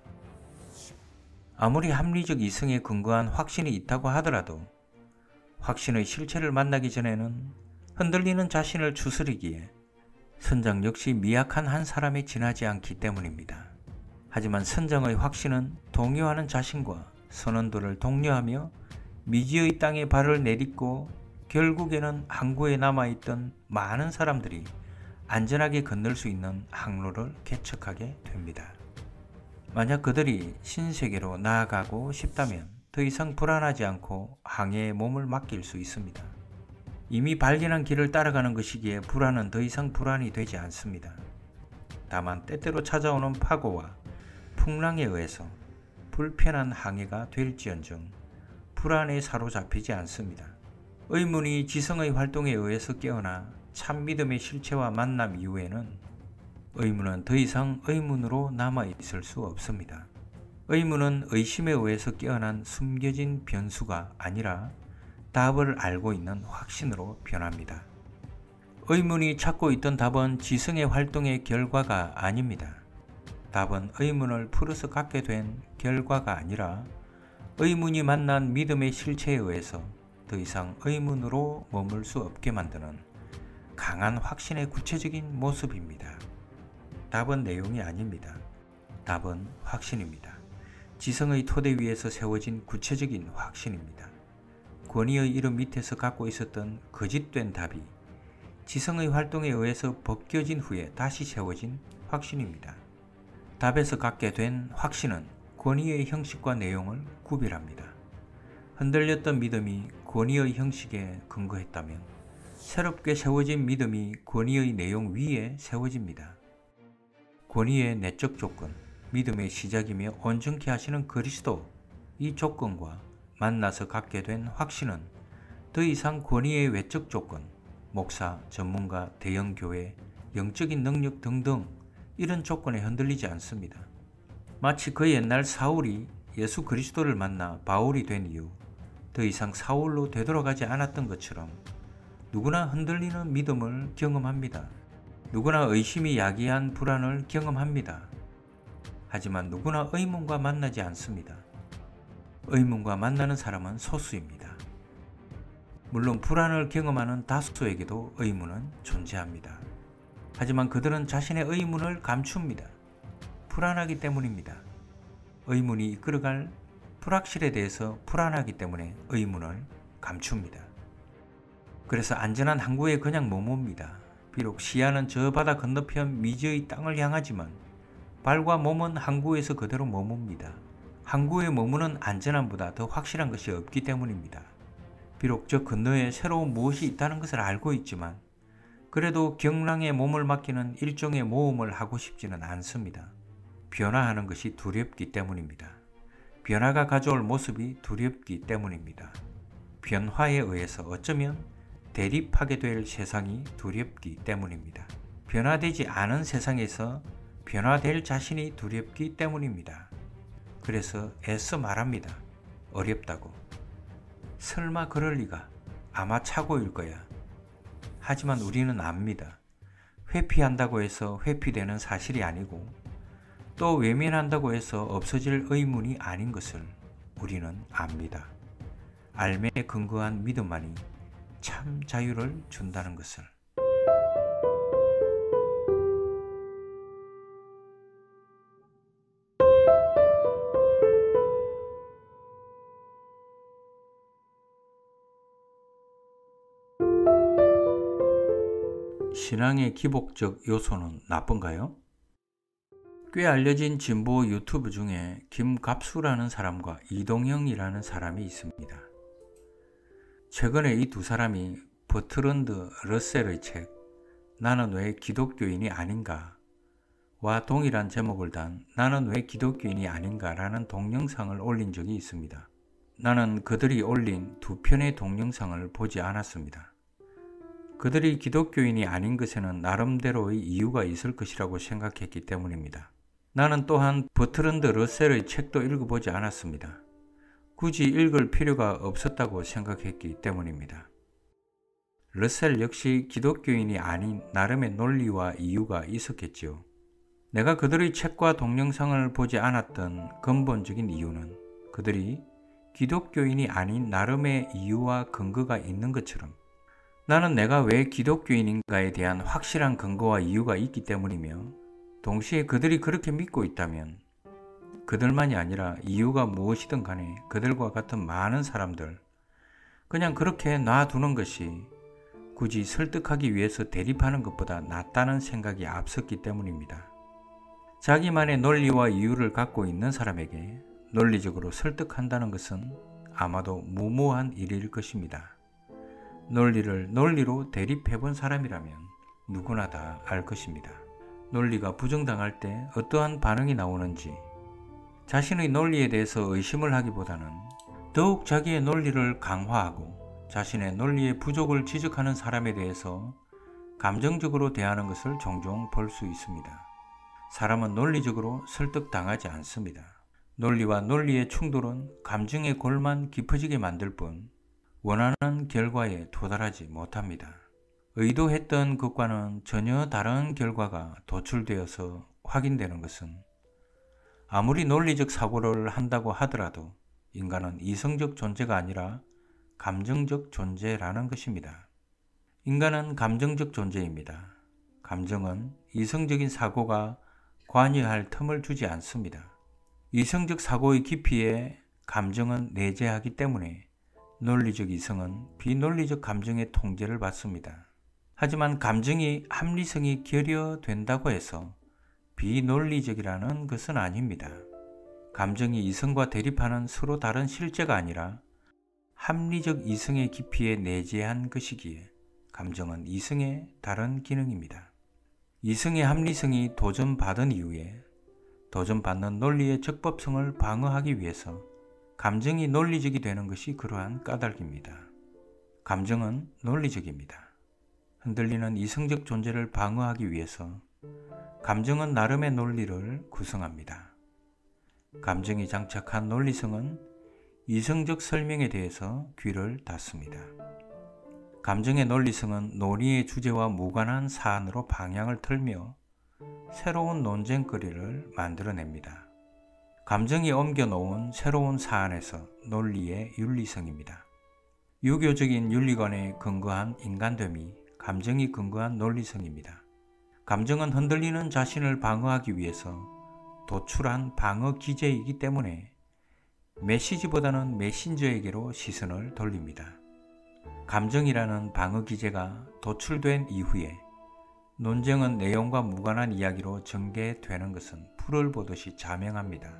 아무리 합리적 이성에 근거한 확신이 있다고 하더라도 확신의 실체를 만나기 전에는 흔들리는 자신을 추스리기에 선장 역시 미약한 한 사람에 지나지 않기 때문입니다. 하지만 선장의 확신은 동요하는 자신과 선원들을 독려하며 미지의 땅에 발을 내딛고 결국에는 항구에 남아있던 많은 사람들이 안전하게 건널 수 있는 항로를 개척하게 됩니다. 만약 그들이 신세계로 나아가고 싶다면 더 이상 불안하지 않고 항해에 몸을 맡길 수 있습니다. 이미 발견한 길을 따라가는 것이기에 불안은 더 이상 불안이 되지 않습니다. 다만 때때로 찾아오는 파고와 풍랑에 의해서 불편한 항해가 될지언정 불안에 사로잡히지 않습니다. 의문이 지성의 활동에 의해서 깨어나 참 믿음의 실체와 만남 이후에는 의문은 더 이상 의문으로 남아있을 수 없습니다. 의문은 의심에 의해서 깨어난 숨겨진 변수가 아니라 답을 알고 있는 확신으로 변합니다. 의문이 찾고 있던 답은 지성의 활동의 결과가 아닙니다. 답은 의문을 풀어서 갖게 된 결과가 아니라 의문이 만난 믿음의 실체에 의해서 더 이상 의문으로 머물 수 없게 만드는 강한 확신의 구체적인 모습입니다. 답은 내용이 아닙니다. 답은 확신입니다. 지성의 토대 위에서 세워진 구체적인 확신입니다. 권위의 이름 밑에서 갖고 있었던 거짓된 답이 지성의 활동에 의해서 벗겨진 후에 다시 세워진 확신입니다. 답에서 갖게 된 확신은 권위의 형식과 내용을 구별합니다. 흔들렸던 믿음이 권위의 형식에 근거했다면 새롭게 세워진 믿음이 권위의 내용 위에 세워집니다. 권위의 내적 조건, 믿음의 시작이며 온전케 하시는 그리스도, 이 조건과 만나서 갖게 된 확신은 더 이상 권위의 외적 조건, 목사, 전문가, 대형교회, 영적인 능력 등등 이런 조건에 흔들리지 않습니다. 마치 그 옛날 사울이 예수 그리스도를 만나 바울이 된 이후 더 이상 사울로 되돌아가지 않았던 것처럼 누구나 흔들리는 믿음을 경험합니다. 누구나 의심이 야기한 불안을 경험합니다. 하지만 누구나 의문과 만나지 않습니다. 의문과 만나는 사람은 소수입니다. 물론 불안을 경험하는 다수에게도 의문은 존재합니다. 하지만 그들은 자신의 의문을 감춥니다. 불안하기 때문입니다. 의문이 이끌어갈 불확실에 대해서 불안하기 때문에 의문을 감춥니다. 그래서 안전한 항구에 그냥 머뭅니다. 비록 시야는 저 바다 건너편 미지의 땅을 향하지만 발과 몸은 항구에서 그대로 머뭅니다. 항구에 머무는 안전함보다 더 확실한 것이 없기 때문입니다. 비록 저 건너에 새로운 무엇이 있다는 것을 알고 있지만 그래도 경랑에 몸을 맡기는 일종의 모험을 하고 싶지는 않습니다. 변화하는 것이 두렵기 때문입니다. 변화가 가져올 모습이 두렵기 때문입니다. 변화에 의해서 어쩌면 대립하게 될 세상이 두렵기 때문입니다. 변화되지 않은 세상에서 변화될 자신이 두렵기 때문입니다. 그래서 애써 말합니다. 어렵다고. 설마 그럴 리가. 아마 착오일 거야. 하지만 우리는 압니다. 회피한다고 해서 회피되는 사실이 아니고 또 외면한다고 해서 없어질 의문이 아닌 것을 우리는 압니다. 알매에 근거한 믿음만이 참 자유를 준다는 것을. 신앙의 기복적 요소는 나쁜가요? 꽤 알려진 진보 유튜브 중에 김갑수라는 사람과 이동형이라는 사람이 있습니다. 최근에 이 두 사람이 버트런드 러셀의 책 나는 왜 기독교인이 아닌가 와 동일한 제목을 단 나는 왜 기독교인이 아닌가 라는 동영상을 올린 적이 있습니다. 나는 그들이 올린 두 편의 동영상을 보지 않았습니다. 그들이 기독교인이 아닌 것에는 나름대로의 이유가 있을 것이라고 생각했기 때문입니다. 나는 또한 버트런드 러셀의 책도 읽어보지 않았습니다. 굳이 읽을 필요가 없었다고 생각했기 때문입니다. 러셀 역시 기독교인이 아닌 나름의 논리와 이유가 있었겠지요. 내가 그들의 책과 동영상을 보지 않았던 근본적인 이유는 그들이 기독교인이 아닌 나름의 이유와 근거가 있는 것처럼 나는 내가 왜 기독교인인가에 대한 확실한 근거와 이유가 있기 때문이며 동시에 그들이 그렇게 믿고 있다면 그들만이 아니라 이유가 무엇이든 간에 그들과 같은 많은 사람들 그냥 그렇게 놔두는 것이 굳이 설득하기 위해서 대립하는 것보다 낫다는 생각이 앞섰기 때문입니다. 자기만의 논리와 이유를 갖고 있는 사람에게 논리적으로 설득한다는 것은 아마도 무모한 일일 것입니다. 논리를 논리로 대립해본 사람이라면 누구나 다 알 것입니다. 논리가 부정당할 때 어떠한 반응이 나오는지, 자신의 논리에 대해서 의심을 하기보다는 더욱 자기의 논리를 강화하고 자신의 논리의 부족을 지적하는 사람에 대해서 감정적으로 대하는 것을 종종 볼 수 있습니다. 사람은 논리적으로 설득당하지 않습니다. 논리와 논리의 충돌은 감정의 골만 깊어지게 만들 뿐 원하는 결과에 도달하지 못합니다. 의도했던 것과는 전혀 다른 결과가 도출되어서 확인되는 것은 아무리 논리적 사고를 한다고 하더라도 인간은 이성적 존재가 아니라 감정적 존재라는 것입니다. 인간은 감정적 존재입니다. 감정은 이성적인 사고가 관여할 틈을 주지 않습니다. 이성적 사고의 깊이에 감정은 내재하기 때문에 논리적 이성은 비논리적 감정의 통제를 받습니다. 하지만 감정이 합리성이 결여된다고 해서 비논리적이라는 것은 아닙니다. 감정이 이성과 대립하는 서로 다른 실제가 아니라 합리적 이성의 깊이에 내재한 것이기에 감정은 이성의 다른 기능입니다. 이성의 합리성이 도전받은 이후에 도전받는 논리의 적법성을 방어하기 위해서 감정이 논리적이 되는 것이 그러한 까닭입니다. 감정은 논리적입니다. 흔들리는 이성적 존재를 방어하기 위해서 감정은 나름의 논리를 구성합니다. 감정이 장착한 논리성은 이성적 설명에 대해서 귀를 닫습니다. 감정의 논리성은 논의의 주제와 무관한 사안으로 방향을 틀며 새로운 논쟁거리를 만들어냅니다. 감정이 옮겨놓은 새로운 사안에서 논리의 윤리성입니다. 유교적인 윤리관에 근거한 인간됨이 감정이 근거한 논리성입니다. 감정은 흔들리는 자신을 방어하기 위해서 도출한 방어 기제이기 때문에 메시지보다는 메신저에게로 시선을 돌립니다. 감정이라는 방어 기제가 도출된 이후에 논쟁은 내용과 무관한 이야기로 전개되는 것은 풀을 보듯이 자명합니다.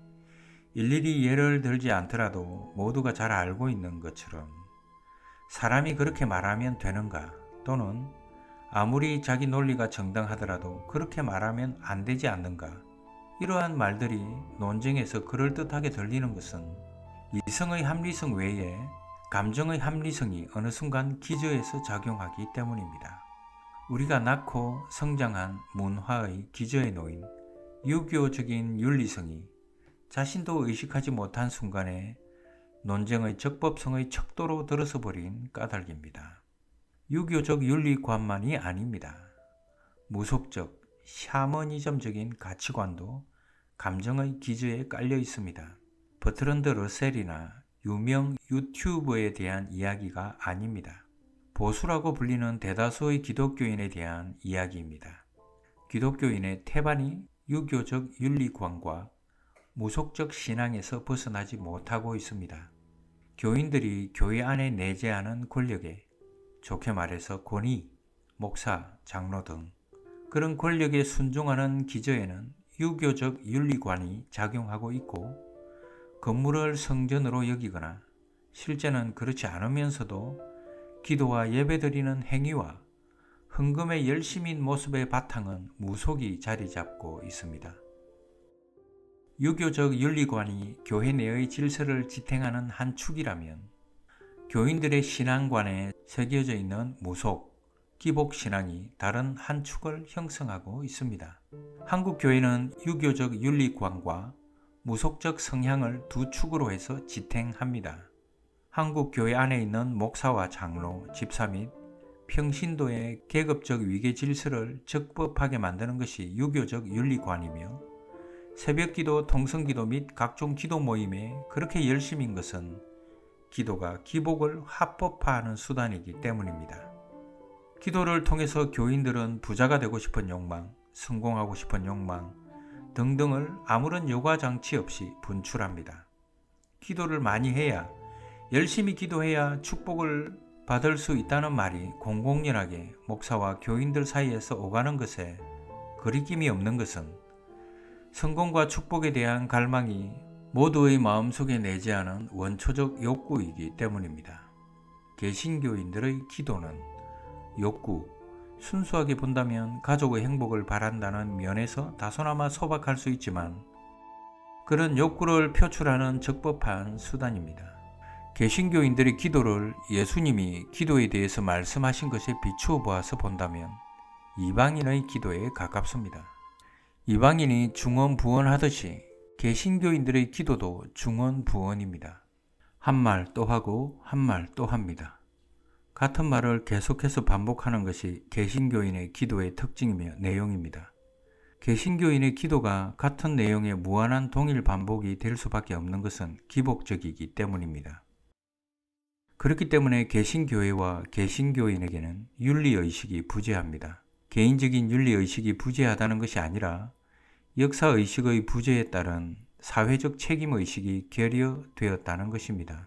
일일이 예를 들지 않더라도 모두가 잘 알고 있는 것처럼 사람이 그렇게 말하면 되는가 또는 아무리 자기 논리가 정당하더라도 그렇게 말하면 안 되지 않는가 이러한 말들이 논쟁에서 그럴듯하게 들리는 것은 이성의 합리성 외에 감정의 합리성이 어느 순간 기저에서 작용하기 때문입니다. 우리가 낳고 성장한 문화의 기저에 놓인 유교적인 윤리성이 자신도 의식하지 못한 순간에 논쟁의 적법성의 척도로 들어서버린 까닭입니다. 유교적 윤리관만이 아닙니다. 무속적, 샤머니즘적인 가치관도 감정의 기저에 깔려 있습니다. 버트런드 러셀이나 유명 유튜버에 대한 이야기가 아닙니다. 보수라고 불리는 대다수의 기독교인에 대한 이야기입니다. 기독교인의 태반이 유교적 윤리관과 무속적 신앙에서 벗어나지 못하고 있습니다. 교인들이 교회 안에 내재하는 권력에, 좋게 말해서 권위, 목사, 장로 등 그런 권력에 순종하는 기저에는 유교적 윤리관이 작용하고 있고 건물을 성전으로 여기거나 실제는 그렇지 않으면서도 기도와 예배드리는 행위와 헌금의 열심인 모습의 바탕은 무속이 자리 잡고 있습니다. 유교적 윤리관이 교회 내의 질서를 지탱하는 한 축이라면 교인들의 신앙관에 새겨져 있는 무속, 기복신앙이 다른 한 축을 형성하고 있습니다. 한국 교회는 유교적 윤리관과 무속적 성향을 두 축으로 해서 지탱합니다. 한국 교회 안에 있는 목사와 장로, 집사 및 평신도의 계급적 위계 질서를 적법하게 만드는 것이 유교적 윤리관이며 새벽기도, 통성기도 및 각종 기도 모임에 그렇게 열심인 것은 기도가 기복을 합법화하는 수단이기 때문입니다. 기도를 통해서 교인들은 부자가 되고 싶은 욕망, 성공하고 싶은 욕망 등등을 아무런 여과장치 없이 분출합니다. 기도를 많이 해야, 열심히 기도해야 축복을 받을 수 있다는 말이 공공연하게 목사와 교인들 사이에서 오가는 것에 거리낌이 없는 것은 성공과 축복에 대한 갈망이 모두의 마음속에 내재하는 원초적 욕구이기 때문입니다. 개신교인들의 기도는 욕구, 순수하게 본다면 가족의 행복을 바란다는 면에서 다소나마 소박할 수 있지만 그런 욕구를 표출하는 적법한 수단입니다. 개신교인들의 기도를 예수님이 기도에 대해서 말씀하신 것에 비추어 보아서 본다면 이방인의 기도에 가깝습니다. 이방인이 중언부언하듯이 개신교인들의 기도도 중언부언입니다. 한 말 또 하고 한 말 또 합니다. 같은 말을 계속해서 반복하는 것이 개신교인의 기도의 특징이며 내용입니다. 개신교인의 기도가 같은 내용의 무한한 동일 반복이 될 수밖에 없는 것은 기복적이기 때문입니다. 그렇기 때문에 개신교회와 개신교인에게는 윤리의식이 부재합니다. 개인적인 윤리의식이 부재하다는 것이 아니라 역사의식의 부재에 따른 사회적 책임의식이 결여되었다는 것입니다.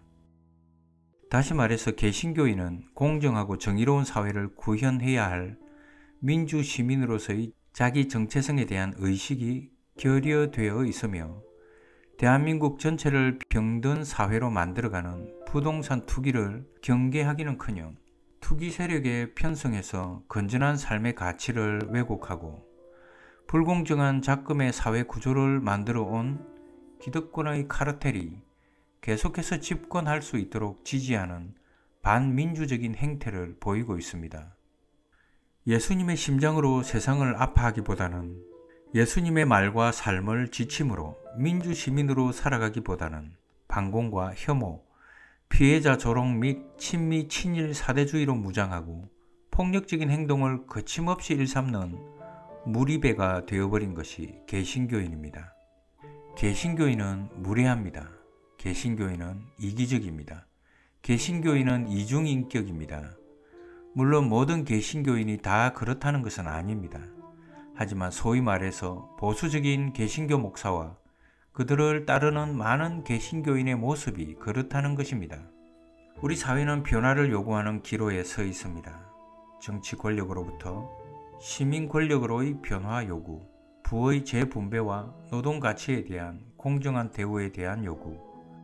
다시 말해서 개신교인은 공정하고 정의로운 사회를 구현해야 할 민주시민으로서의 자기 정체성에 대한 의식이 결여되어 있으며 대한민국 전체를 병든 사회로 만들어가는 부동산 투기를 경계하기는커녕 투기 세력에 편성해서 건전한 삶의 가치를 왜곡하고 불공정한 작금의 사회 구조를 만들어 온 기득권의 카르텔이 계속해서 집권할 수 있도록 지지하는 반민주적인 행태를 보이고 있습니다. 예수님의 심장으로 세상을 아파하기보다는 예수님의 말과 삶을 지침으로 민주시민으로 살아가기보다는 반공과 혐오, 피해자 조롱 및 친미 친일 사대주의로 무장하고 폭력적인 행동을 거침없이 일삼는 무리배가 되어버린 것이 개신교인입니다. 개신교인은 무례합니다. 개신교인은 이기적입니다. 개신교인은 이중인격입니다. 물론 모든 개신교인이 다 그렇다는 것은 아닙니다. 하지만 소위 말해서 보수적인 개신교 목사와 그들을 따르는 많은 개신교인의 모습이 그렇다는 것입니다. 우리 사회는 변화를 요구하는 기로에 서 있습니다. 정치 권력으로부터 시민 권력으로의 변화 요구, 부의 재분배와 노동 가치에 대한 공정한 대우에 대한 요구,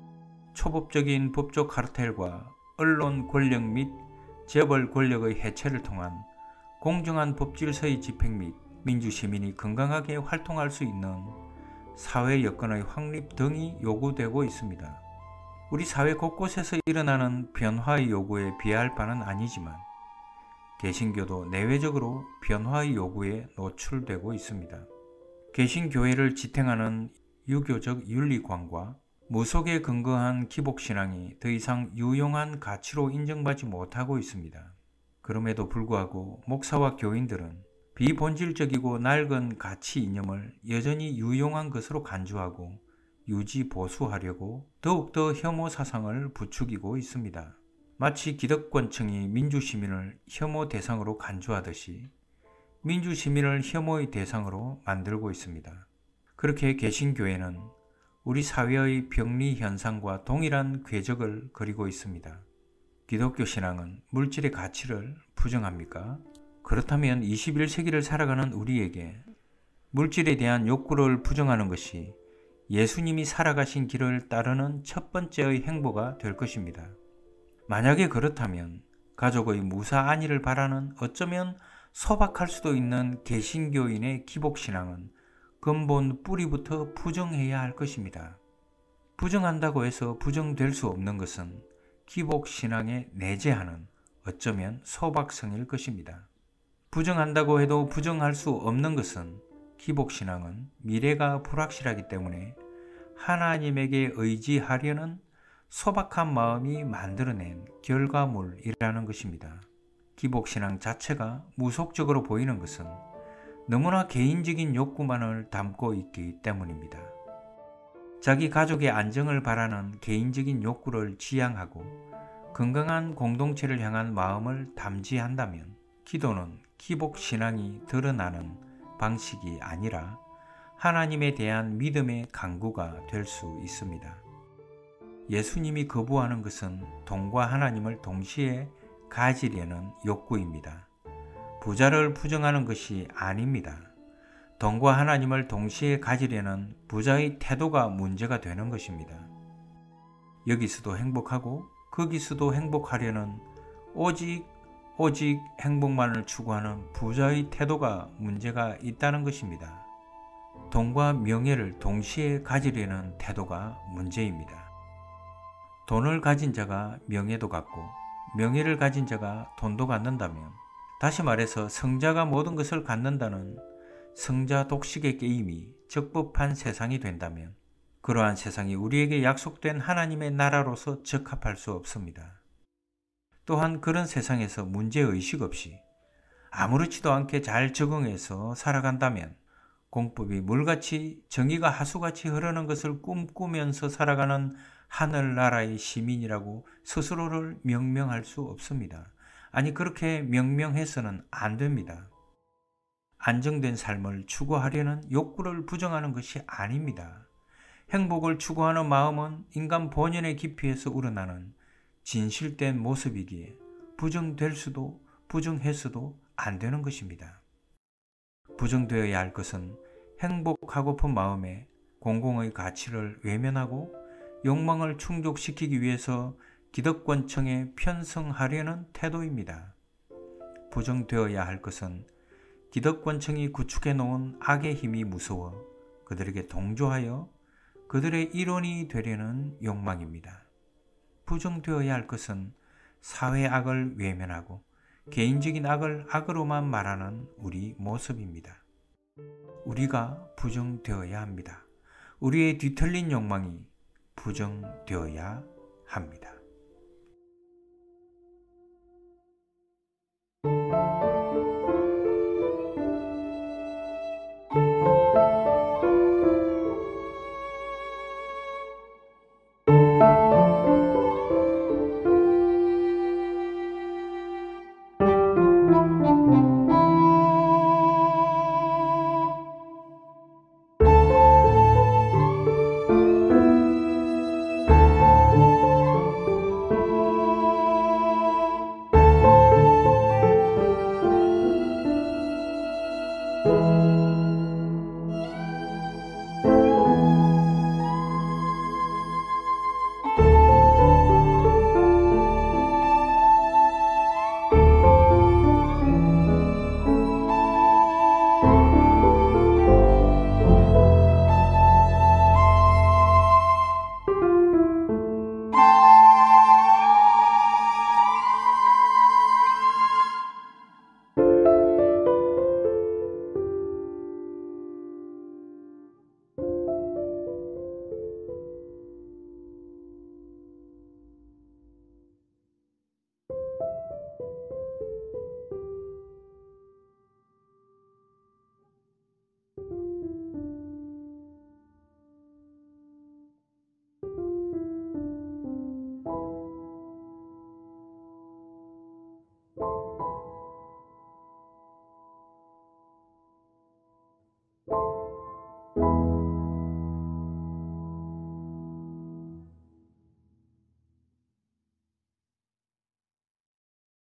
초법적인 법적 카르텔과 언론 권력 및 재벌 권력의 해체를 통한 공정한 법질서의 집행 및 민주시민이 건강하게 활동할 수 있는 사회 여건의 확립 등이 요구되고 있습니다. 우리 사회 곳곳에서 일어나는 변화의 요구에 비할 바는 아니지만 개신교도 내외적으로 변화의 요구에 노출되고 있습니다. 개신교회를 지탱하는 유교적 윤리관과 무속에 근거한 기복신앙이 더 이상 유용한 가치로 인정받지 못하고 있습니다. 그럼에도 불구하고 목사와 교인들은 비본질적이고 낡은 가치 이념을 여전히 유용한 것으로 간주하고 유지 보수하려고 더욱더 혐오 사상을 부추기고 있습니다. 마치 기득권층이 민주시민을 혐오 대상으로 간주하듯이 민주시민을 혐오의 대상으로 만들고 있습니다. 그렇게 개신교회는 우리 사회의 병리 현상과 동일한 궤적을 그리고 있습니다. 기독교 신앙은 물질의 가치를 부정합니까? 그렇다면 이십일 세기를 살아가는 우리에게 물질에 대한 욕구를 부정하는 것이 예수님이 살아가신 길을 따르는 첫 번째의 행보가 될 것입니다. 만약에 그렇다면 가족의 무사 안위를 바라는 어쩌면 소박할 수도 있는 개신교인의 기복신앙은 근본 뿌리부터 부정해야 할 것입니다. 부정한다고 해서 부정될 수 없는 것은 기복신앙에 내재하는 어쩌면 소박성일 것입니다. 부정한다고 해도 부정할 수 없는 것은 기복신앙은 미래가 불확실하기 때문에 하나님에게 의지하려는 소박한 마음이 만들어낸 결과물이라는 것입니다. 기복신앙 자체가 무속적으로 보이는 것은 너무나 개인적인 욕구만을 담고 있기 때문입니다. 자기 가족의 안정을 바라는 개인적인 욕구를 지향하고 건강한 공동체를 향한 마음을 담지한다면 기도는 기복신앙이 드러나는 방식이 아니라 하나님에 대한 믿음의 강구가 될 수 있습니다. 예수님이 거부하는 것은 돈과 하나님을 동시에 가지려는 욕구입니다. 부자를 부정하는 것이 아닙니다. 돈과 하나님을 동시에 가지려는 부자의 태도가 문제가 되는 것입니다. 여기서도 행복하고 거기서도 행복하려는 오직 오직 행복만을 추구하는 부자의 태도가 문제가 있다는 것입니다. 돈과 명예를 동시에 가지려는 태도가 문제입니다. 돈을 가진 자가 명예도 갖고 명예를 가진 자가 돈도 갖는다면, 다시 말해서 성자가 모든 것을 갖는다는 성자 독식의 게임이 적법한 세상이 된다면, 그러한 세상이 우리에게 약속된 하나님의 나라로서 적합할 수 없습니다. 또한 그런 세상에서 문제의식 없이 아무렇지도 않게 잘 적응해서 살아간다면, 공법이 물같이 정의가 하수같이 흐르는 것을 꿈꾸면서 살아가는 하늘나라의 시민이라고 스스로를 명명할 수 없습니다. 아니, 그렇게 명명해서는 안 됩니다. 안정된 삶을 추구하려는 욕구를 부정하는 것이 아닙니다. 행복을 추구하는 마음은 인간 본연의 깊이에서 우러나는 진실된 모습이기에 부정될 수도 부정해서도 안 되는 것입니다. 부정되어야 할 것은 행복하고픈 마음에 공공의 가치를 외면하고 욕망을 충족시키기 위해서 기득권층에 편성하려는 태도입니다. 부정되어야 할 것은 기득권층이 구축해 놓은 악의 힘이 무서워 그들에게 동조하여 그들의 일원이 되려는 욕망입니다. 부정되어야 할 것은 사회 악을 외면하고 개인적인 악을 악으로만 말하는 우리 모습입니다. 우리가 부정되어야 합니다. 우리의 뒤틀린 욕망이 부정되어야 합니다.